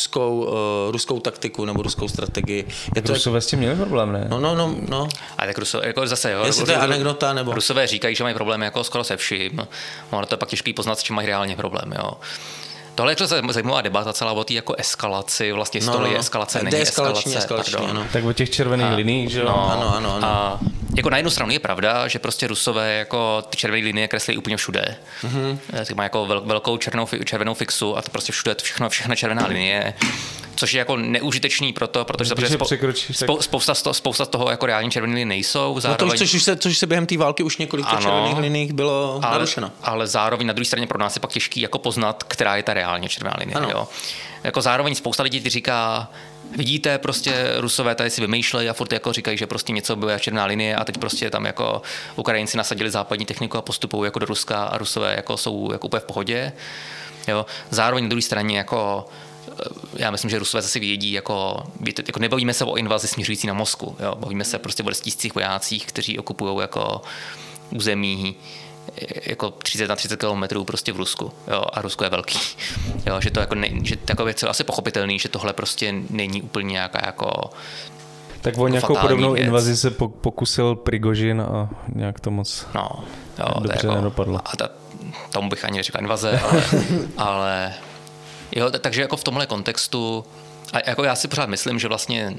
ruskou taktiku nebo ruskou strategii? Rusové s tím měli problém, ne? No. A tak Rusové, jako zase, jo. Jestli to je anekdota, nebo... Rusové říkají, že mají problém jako skoro se vším. Ono to je pak těžký poznat, s čím mají reálně problém, jo. Tohle je zajímavá debata celá o té jako eskalaci, vlastně historie eskalace, není eskalace. Tak o těch červených liniích, že jo? Ano. A jako na jednu stranu je pravda, že prostě Rusové jako ty červené linie kreslí úplně všude. Tak má jako velkou červenou fixu a to prostě všude, všechna červená linie. Což je jako neužitečný protože spousta z toho jako reální červené linie nejsou. Zároveň... což se během té války už několik červených linií bylo narušeno. Ale zároveň na druhé straně pro nás je pak těžký jako poznat, která je ta reálně červená linie. Jo? Jako zároveň spousta lidí ti říká, vidíte, prostě Rusové tady si vymýšlejí a furt jako říkají, že prostě něco byla červená linie a teď prostě tam jako Ukrajinci nasadili západní techniku a postupují jako do Ruska a Rusové jako jsou jako úplně v pohodě. Jo? Zároveň na druhé straně jako já myslím, že Rusové zase vědí, jako nebavíme se o invazi směřující na Moskvu, jo? Bavíme se prostě o 10 vojácích, kteří okupují jako území jako 30 na 30 kilometrů prostě v Rusku, jo? A Rusko je velký, jo? Že to jako že takové věci je asi pochopitelný, že tohle prostě není úplně nějaká jako tak o nějakou podobnou invazi se pokusil Prigožin a nějak to moc dobře jako, nedopadlo. Tomu bych ani neřekl invaze, ale jo, takže jako v tomhle kontextu, a jako já si pořád myslím, že vlastně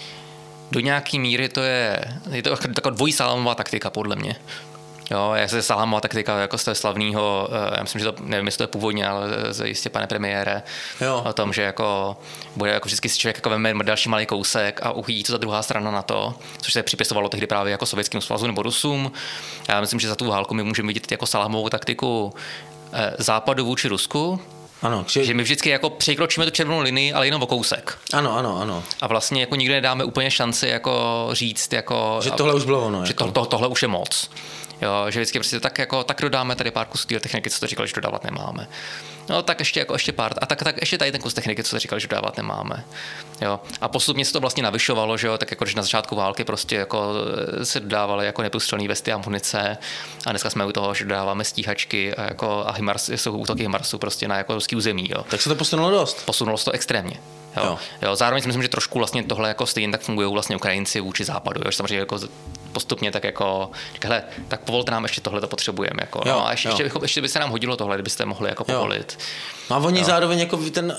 do nějaký míry to je to taková dvojí salámová taktika podle mě. Jo, jak se salámová taktika jako z toho slavného, já myslím, že to, nevím, jestli to je původně, ale jistě, pane premiére, o tom, že jako bude jako vždycky si člověk jako veme další malý kousek a uvidí, co ta druhá strana na to, což se připisovalo tehdy právě jako Sovětským svazu nebo Rusům. Já myslím, že za tu válku my můžeme vidět jako salámovou taktiku Západu vůči Rusku. Ano, že my vždycky jako překročíme tu červenou linii, ale jenom o kousek. Ano. A vlastně jako nikdy nedáme úplně šanci jako říct, jako, že tohle už bylo ono. Že tohle už je moc. Jo, že vždycky prostě tak dodáme tady pár kusů techniky, co to říkali, že dodávat nemáme. No tak ještě pár. A tak ještě tady ten kus techniky, co to říkali, že dodávat nemáme. Jo. A postupně se to vlastně navyšovalo, že jo, tak jako když na začátku války prostě jako se dodávaly jako neprůstřelné vesty a munice. A dneska jsme u toho, že dodáváme stíhačky a HIMARS, jsou útoky HIMARSu prostě na jako ruský území, jo. Tak se to posunulo dost. Posunulo se to extrémně. Jo. Zároveň si myslím, že trošku vlastně tohle jako stejně tak fungují vlastně Ukrajinci vůči západu, jo. Že samozřejmě jako postupně tak jako hele, tak povolte nám ještě tohle to potřebujeme jako. No a ještě by se nám hodilo tohle, kdybyste mohli jako povolit. No a oni zároveň jako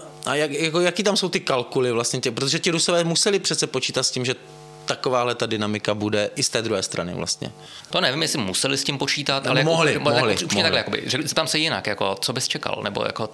jaký tam jsou ty kalkuly vlastně, protože ti Rusové museli přece počítat s tím, že takováhle ta dynamika bude i z té druhé strany vlastně. To nevím, jestli museli s tím počítat, no, ale mohli. Takhle, jakoby, zeptám se jinak, jako, co bys čekal, nebo jako,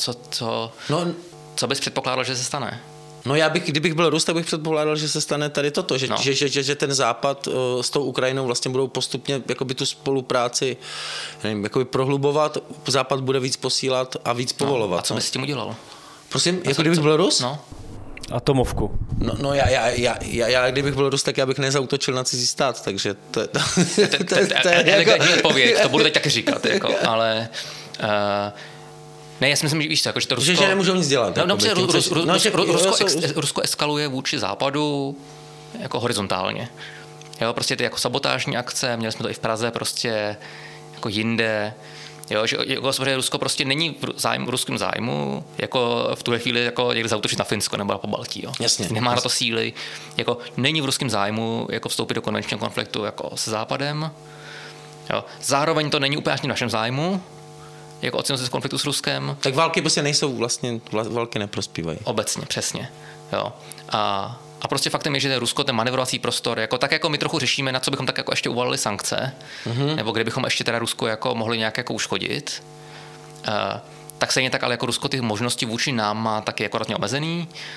co bys předpokládal, že se stane? No kdybych byl Rus, tak bych předpokládal, že se stane tady toto, že ten Západ s tou Ukrajinou vlastně budou postupně jakoby tu spolupráci nevím, jakoby prohlubovat, Západ bude víc posílat a víc povolovat. A co bys s tím udělal? Prosím, jako kdybych byl Rus? No. Atomovku. No já kdybych byl Rus, tak já bych nezautočil na cizí stát, takže to je elegantní odpověď, to budu teď taky říkat, jako, ale... Ne, já si myslím, že víš, jako, že to Rusko... Že nemůžou nic dělat. Rusko eskaluje vůči západu jako horizontálně. Jo, prostě ty jako sabotážní akce, měli jsme to i v Praze, prostě jako jinde. Jo, že jako Rusko prostě není v ruském zájmu, jako v tuhle chvíli jako někde zaútočit na Finsko nebo na Pobaltí. Jo. Jasně. Nemá na to síly. Jako není v ruském zájmu jako vstoupit do konvenčního konfliktu jako se Západem. Jo. Zároveň to není úplně v našem zájmu, jako odsunul se z konfliktu s Ruskem. Tak války prostě nejsou vlastně, války neprospívají. Obecně, přesně. Jo. A prostě faktem je, že Rusko, ten manevrovací prostor, jako, tak jako my trochu řešíme, na co bychom tak jako ještě uvalili sankce, nebo kde bychom ještě teda Rusko jako mohli nějak jako uškodit, tak stejně tak, ale jako Rusko ty možnosti vůči nám má taky akorátně omezený.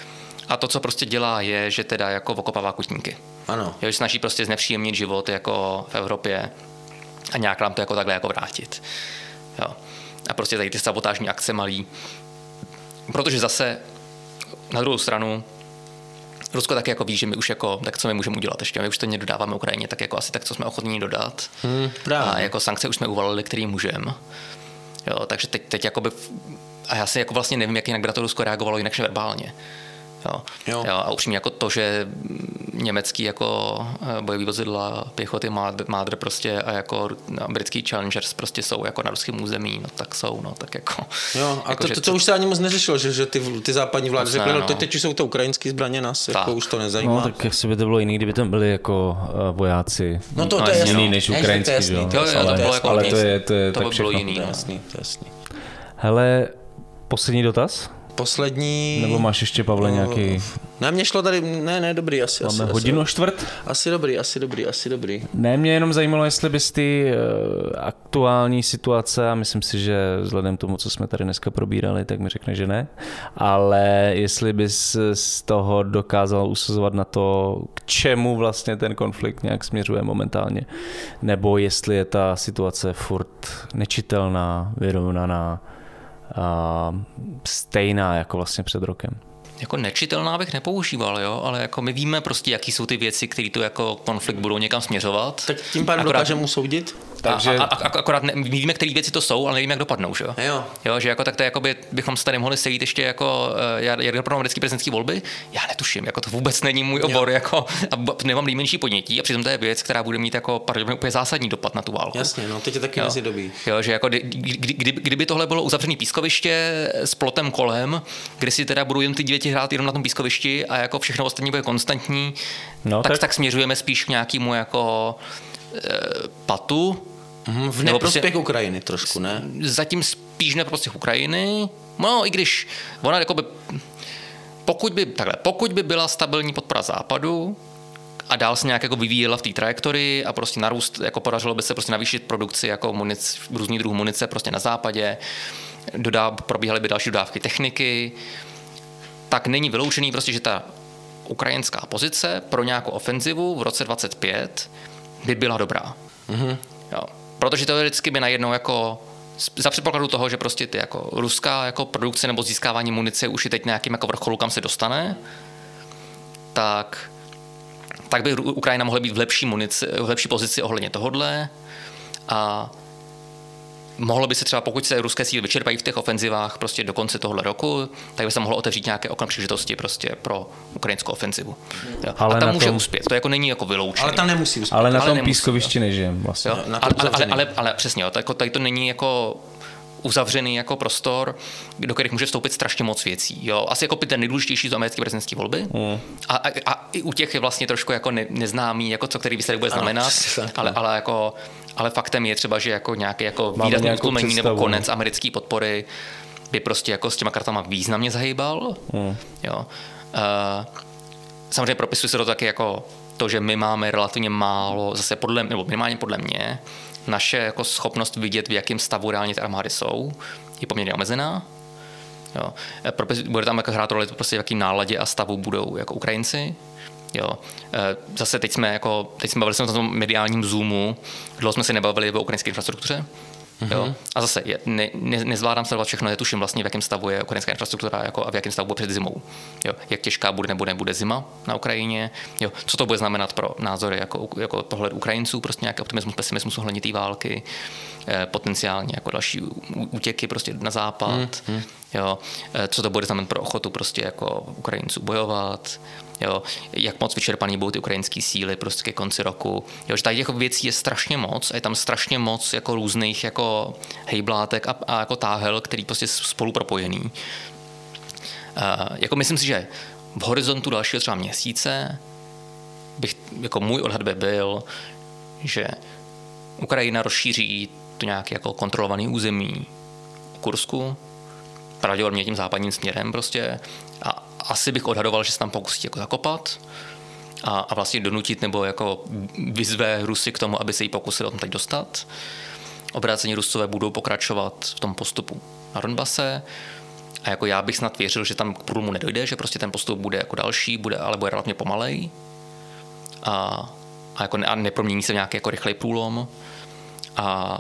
A to, co prostě dělá, je, že teda jako okopává kutníky. Ano. Že snaží prostě znepříjemnit život jako v Evropě a nějak nám to jako takhle jako vrátit. Jo. A prostě tady ty sabotážní akce malý. Protože zase na druhou stranu Rusko taky jako ví, že my už jako, tak co my můžeme udělat ještě, my už to dodáváme Ukrajině, tak jako asi tak, co jsme ochotní dodat. A jako sankce už jsme uvalili, který můžeme. Jo, takže teď jakoby, a já si jako vlastně nevím, jak jinak by na to Rusko reagovalo jinak než verbálně. Jo. A upřímně jako to, že německý jako bojový vozidla pěchoty Marder prostě a jako britský Challengers prostě jsou jako na ruském území, no tak jsou, no tak jako. Jo, a jako, to už se ani moc neřešilo, že ty západní vlády řekly, no teď už jsou to ukrajinské zbraně, nás jako už to nezajímá. No tak jak se by to bylo jiný, kdyby tam byli jako vojáci. No to je jiný než ukrajinský, jo. Ale to je tak bylo jiný, to je jasný. Hele, poslední dotaz? Poslední... Nebo máš ještě, Pavle, nějaký... Ne, mě šlo tady... Ne, dobrý, asi. Máme hodinu a čtvrt? Asi dobrý. Ne, mě jenom zajímalo, jestli bys ty aktuální situace, a myslím si, že vzhledem k tomu, co jsme tady dneska probírali, tak mi řekne, že ne, ale jestli bys z toho dokázal usuzovat na to, k čemu vlastně ten konflikt nějak směřuje momentálně, nebo jestli je ta situace furt nečitelná, vyrovnaná, stejná jako vlastně před rokem. Jako nečitelná bych nepoužíval, jo, ale jako my víme prostě, jaký jsou ty věci, které tu jako konflikt budou někam směřovat. Tak tím pádem dokážeme usoudit? Takže... Akorát my víme, které věci to jsou, ale nevíme, jak dopadnou, že jo? Jo, že jako tak to jakoby bychom se tady mohli sejít ještě jako jak dopadnou americké prezidentské volby. Já netuším, jako to vůbec není můj obor, jako a nemám nejmenší podnětí a přitom to je věc, která bude mít jako pravděpodobně úplně zásadní dopad na tu válku. Jasně, no, teď je taky mezidobí. Jo, že jako kdyby tohle bylo uzavřené pískoviště s plotem kolem, kde si teda budou jen ty děti hrát jenom na tom pískovišti a jako všechno ostatní bude konstantní, no, tak směřujeme spíš k nějakému jako patu. V neprospěch Ukrajiny trošku, ne? Zatím spíš neprospěch Ukrajiny. No, i když ona jakoby, pokud by byla stabilní podpora Západu a dál se nějak jako vyvíjela v té trajektorii a prostě narůst, jako podařilo by se prostě navýšit produkci jako různých druhů munice prostě na západě, probíhaly by další dodávky techniky, tak není vyloučený prostě, že ta ukrajinská pozice pro nějakou ofenzivu v roce 2025 by byla dobrá. Jo. Protože teoreticky by najednou jako za předpokladu toho, že prostě ty jako ruská jako produkce nebo získávání munice už je teď nějakým jako vrcholu, kam se dostane, tak by Ukrajina mohla být v lepší pozici ohledně tohodle a mohlo by se třeba, pokud se ruské síly vyčerpají v těch ofenzivách prostě do konce tohoto roku, tak by se mohlo otevřít nějaké okno příležitosti prostě pro ukrajinskou ofenzivu. Jo. A tam může uspět, to jako není jako vyloučené. Ale tam nemusí uspět. Ale na tom pískovišti nežijem vlastně. Ale přesně, tady to není jako uzavřený jako prostor, do kterých může vstoupit strašně moc věcí. Jo. Asi jako ten nejdůležitější z americké prezidentské volby. A i u těch je vlastně trošku jako neznámý, jako co který výsledek bude znamenat, ale faktem je třeba, že jako nějaký jako výrazný utlumení nebo konec americké podpory by prostě jako s těma kartama významně zahýbal. Jo. Samozřejmě propisuje se to taky jako to, že my máme relativně málo, zase minimálně podle mě, naše jako schopnost vidět, v jakém stavu reálně ty armády jsou, je poměrně omezená. Jo. Bude tam jako hrát roli prostě v jakým náladě a stavu budou jako Ukrajinci. Jo. Zase teď jsme bavili o tom mediálním zoomu, dlouho jsme se nebavili o ukrajinské infrastruktuře. Jo. A zase nezvládám sledovat všechno, netuším vlastně, v jakém stavu je ukrajinská infrastruktura jako, a v jakém stavu bude před zimou. Jo. Jak těžká bude nebo nebude zima na Ukrajině. Jo. Co to bude znamenat pro názory jako pohled Ukrajinců, prostě nějaký optimismus, pesimismus ohledně té války, potenciálně jako další útěky prostě na západ. Jo. Co to bude znamenat pro ochotu prostě jako Ukrajinců bojovat. Jo, jak moc vyčerpaný budou ty ukrajinské síly prostě ke konci roku. Jo, že tady těch věcí je strašně moc a je tam strašně moc jako různých jako hejblátek a jako táhel, který prostě spolu propojený. Jako myslím si, že v horizontu dalšího třeba měsíce jako můj odhad by byl, že Ukrajina rozšíří to nějaké jako kontrolované území v Kursku, pravděpodobně tím západním směrem prostě a asi bych odhadoval, že se tam pokusí jako zakopat a vlastně donutit nebo jako vyzve Rusy k tomu, aby se jí pokusili tam teď dostat. Obrácení Rusové budou pokračovat v tom postupu na Donbase A jako já bych snad věřil, že tam k průlomu nedojde, že prostě ten postup bude jako další, ale bude relativně pomalej. A nepromění se nějaký jako rychlej průlom. A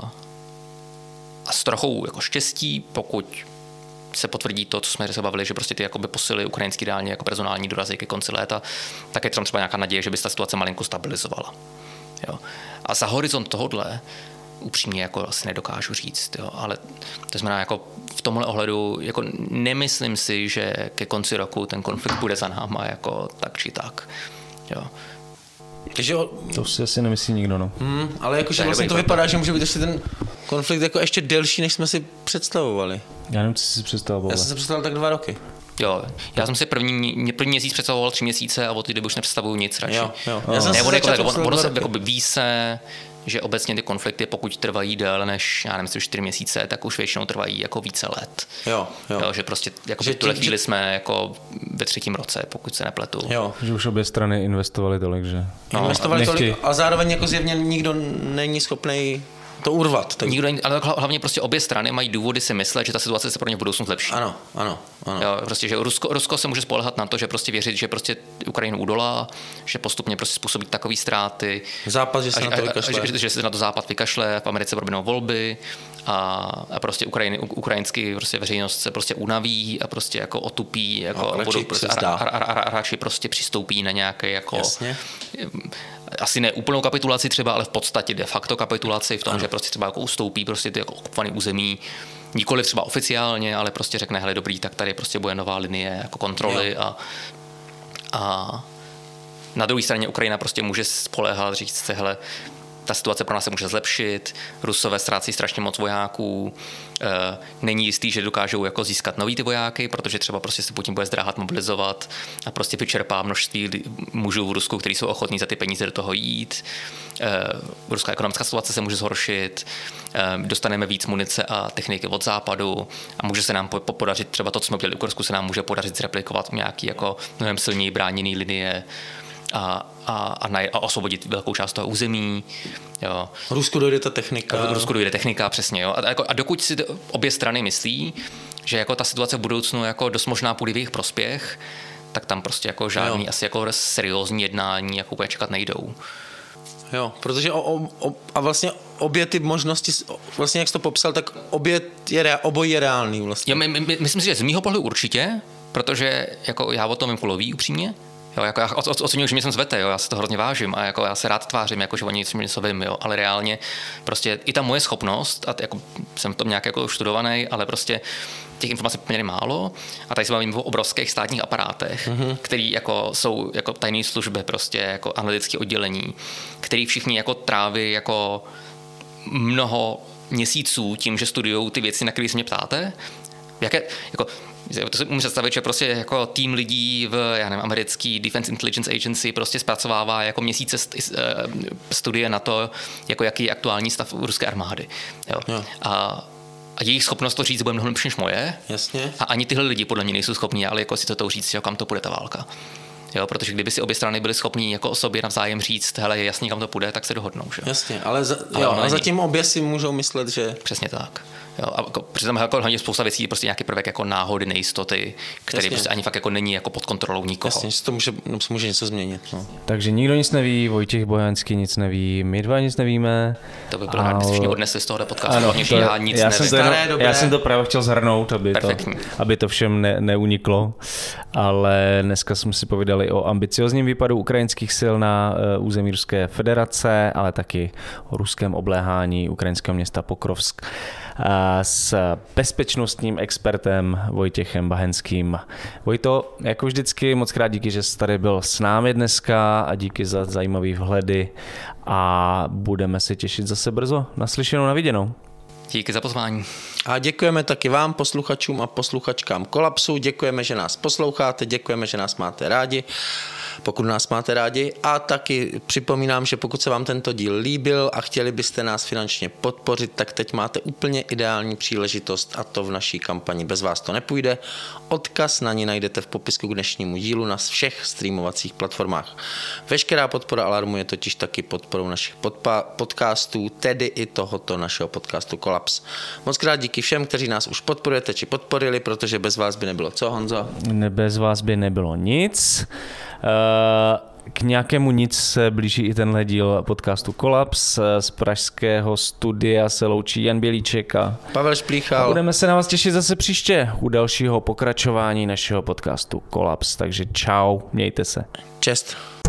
s trochou jako štěstí, pokud se potvrdí to, co jsme se bavili, že prostě ty jakoby posily ukrajinský dálně jako personální dorazí ke konci léta, tak je tam třeba nějaká naděje, že by se ta situace malinko stabilizovala. Jo. A za horizont tohodle upřímně jako asi nedokážu říct, jo. Ale to znamená, jako v tomhle ohledu jako nemyslím si, že ke konci roku ten konflikt bude za náma jako tak či tak. Jo. Takže to si asi nemyslí nikdo, no. Ale jakože vlastně to vypadá, že může být ještě ten konflikt jako ještě delší, než jsme si představovali. Já nevím, co jsi si představoval. Já jsem si představoval tak 2 roky. Jo, já jsem si první měsíc představoval 3 měsíce a od té doby už nepředstavuju nic radši. Jo. Já jsem si ono se ví se, že obecně ty konflikty, pokud trvají déle než, já nevím, 4 měsíce, tak už většinou trvají jako více let. Jo. Že prostě jako v tuhle chvíli jsme jako ve 3. roce, pokud se nepletu. Jo. Že už obě strany investovali tolik, že... Investovali tolik a zároveň jako zjevně nikdo není schopný to urvat. Tak... Nikdo, ale hlavně prostě obě strany mají důvody si myslet, že ta situace se pro ně v budoucnu zlepší. Ano. Jo, prostě, že Rusko se může spoléhat na to, že prostě věřit, že prostě Ukrajinu udolá, že postupně prostě způsobí takové ztráty. Západ, že se na to vykašle. Že se na to Západ vykašle, v Americe proběhnou volby a prostě ukrajinský prostě veřejnost se prostě unaví a prostě jako otupí jako radši prostě přistoupí na nějaké jako asi ne úplnou kapitulaci třeba, ale v podstatě de facto kapitulaci v tom, že prostě třeba jako ustoupí prostě ty jako okupované území, nikoli třeba oficiálně, ale prostě řekne, hele dobrý, tak tady prostě bude nová linie jako kontroly a na druhé straně Ukrajina prostě může spoléhat, říct si, hele, ta situace pro nás se může zlepšit, Rusové ztrácí strašně moc vojáků, není jistý, že dokážou jako získat nový ty vojáky, protože třeba prostě se Putin bude zdráhat mobilizovat a prostě vyčerpá množství mužů v Rusku, kteří jsou ochotní za ty peníze do toho jít. Ruská ekonomická situace se může zhoršit, dostaneme víc munice a techniky od západu a může se nám podařit třeba to, co jsme udělali u Kursku, se nám může podařit zreplikovat nějaký jako mnohem silněji bráněný linie a osvobodit velkou část toho území. Jo. Rusku dojde ta technika. Rusku dojde technika, přesně. Jo. A dokud si obě strany myslí, že jako ta situace v budoucnu jako dost možná půjde v jejich prospěch, tak tam prostě jako žádný asi jako seriózní jednání jako úplně čekat nejdou. Jo, protože a vlastně obě ty možnosti, vlastně jak jsi to popsal, tak obojí je reálný vlastně. Jo, myslím si, že z mýho pohledu určitě, protože jako já o tom vím kulový upřímně. Jo, jako já oceňuji, že mě sem zvete, jo, já se to hrozně vážím a jako já se rád tvářím, jako, že oni něco vím, jo, ale reálně prostě i ta moje schopnost, a jako jsem v tom nějak jako študovaný, ale prostě těch informací poměrně málo a tady se bavím o obrovských státních aparátech, který jako jsou jako tajné služby, prostě jako analytické oddělení, který všichni jako tráví jako mnoho měsíců tím, že studujou ty věci, na které se mě ptáte. To si můžu představit, že prostě jako tým lidí v, já nevím, americký Defense Intelligence Agency prostě zpracovává jako měsíce studie na to, jako jaký je aktuální stav ruské armády. Jo. A jejich schopnost to říct bude mnohem lepší než moje. Jasně. A ani tyhle lidi podle mě nejsou schopní, ale jako si to říct, kam to půjde ta válka. Jo, protože kdyby si obě strany byly schopní jako o sobě navzájem říct, hele, je jasný, kam to půjde, tak se dohodnou. Že? Jasně, ale zatím obě si můžou myslet, že... Přesně tak. Jo, a přitom jako hlavně spousta věcí prostě nějaký prvek jako náhody, nejistoty, který prostě ani fakt jako není jako pod kontrolou nikoho. Jasně, to může něco změnit. No. Takže nikdo nic neví, Vojtěch Bojanský nic neví, my dva nic nevíme. To by bylo rád, kdybyste všichni odnesli z tohohle podcastu, hlavně, že já nic nevím. Já jsem to právě chtěl shrnout, aby to všem neuniklo, ale dneska jsme si povídali o ambiciozním výpadu ukrajinských sil na území Ruské federace, ale taky o ruském obléhání ukrajinského města Pokrovsk s bezpečnostním expertem Vojtěchem Bahenským. Vojto, jako vždycky moc krát díky, že jsi tady byl s námi dneska a díky za zajímavý vhledy a budeme se těšit zase brzo. Naslyšenou, na viděnou. Díky za pozvání. A děkujeme taky vám, posluchačům a posluchačkám Kolapsu. Děkujeme, že nás posloucháte, děkujeme, že nás máte rádi. pokud nás máte rádi. A taky připomínám, že pokud se vám tento díl líbil a chtěli byste nás finančně podpořit, tak teď máte úplně ideální příležitost a to v naší kampani Bez vás to nepůjde. Odkaz na ní najdete v popisku k dnešnímu dílu na všech streamovacích platformách. Veškerá podpora Alarmu je totiž taky podporou našich podcastů, tedy i tohoto našeho podcastu Kolaps. Moc krát díky všem, kteří nás už podporujete či podporili, protože bez vás by nebylo co, Honzo? Bez vás by nebylo nic. K nějakému nic se blíží i tenhle díl podcastu Kolaps. Z pražského studia se loučí Jan Bělíček a Pavel Šplíchal. A budeme se na vás těšit zase příště u dalšího pokračování našeho podcastu Kolaps. Takže čau, mějte se. Čest.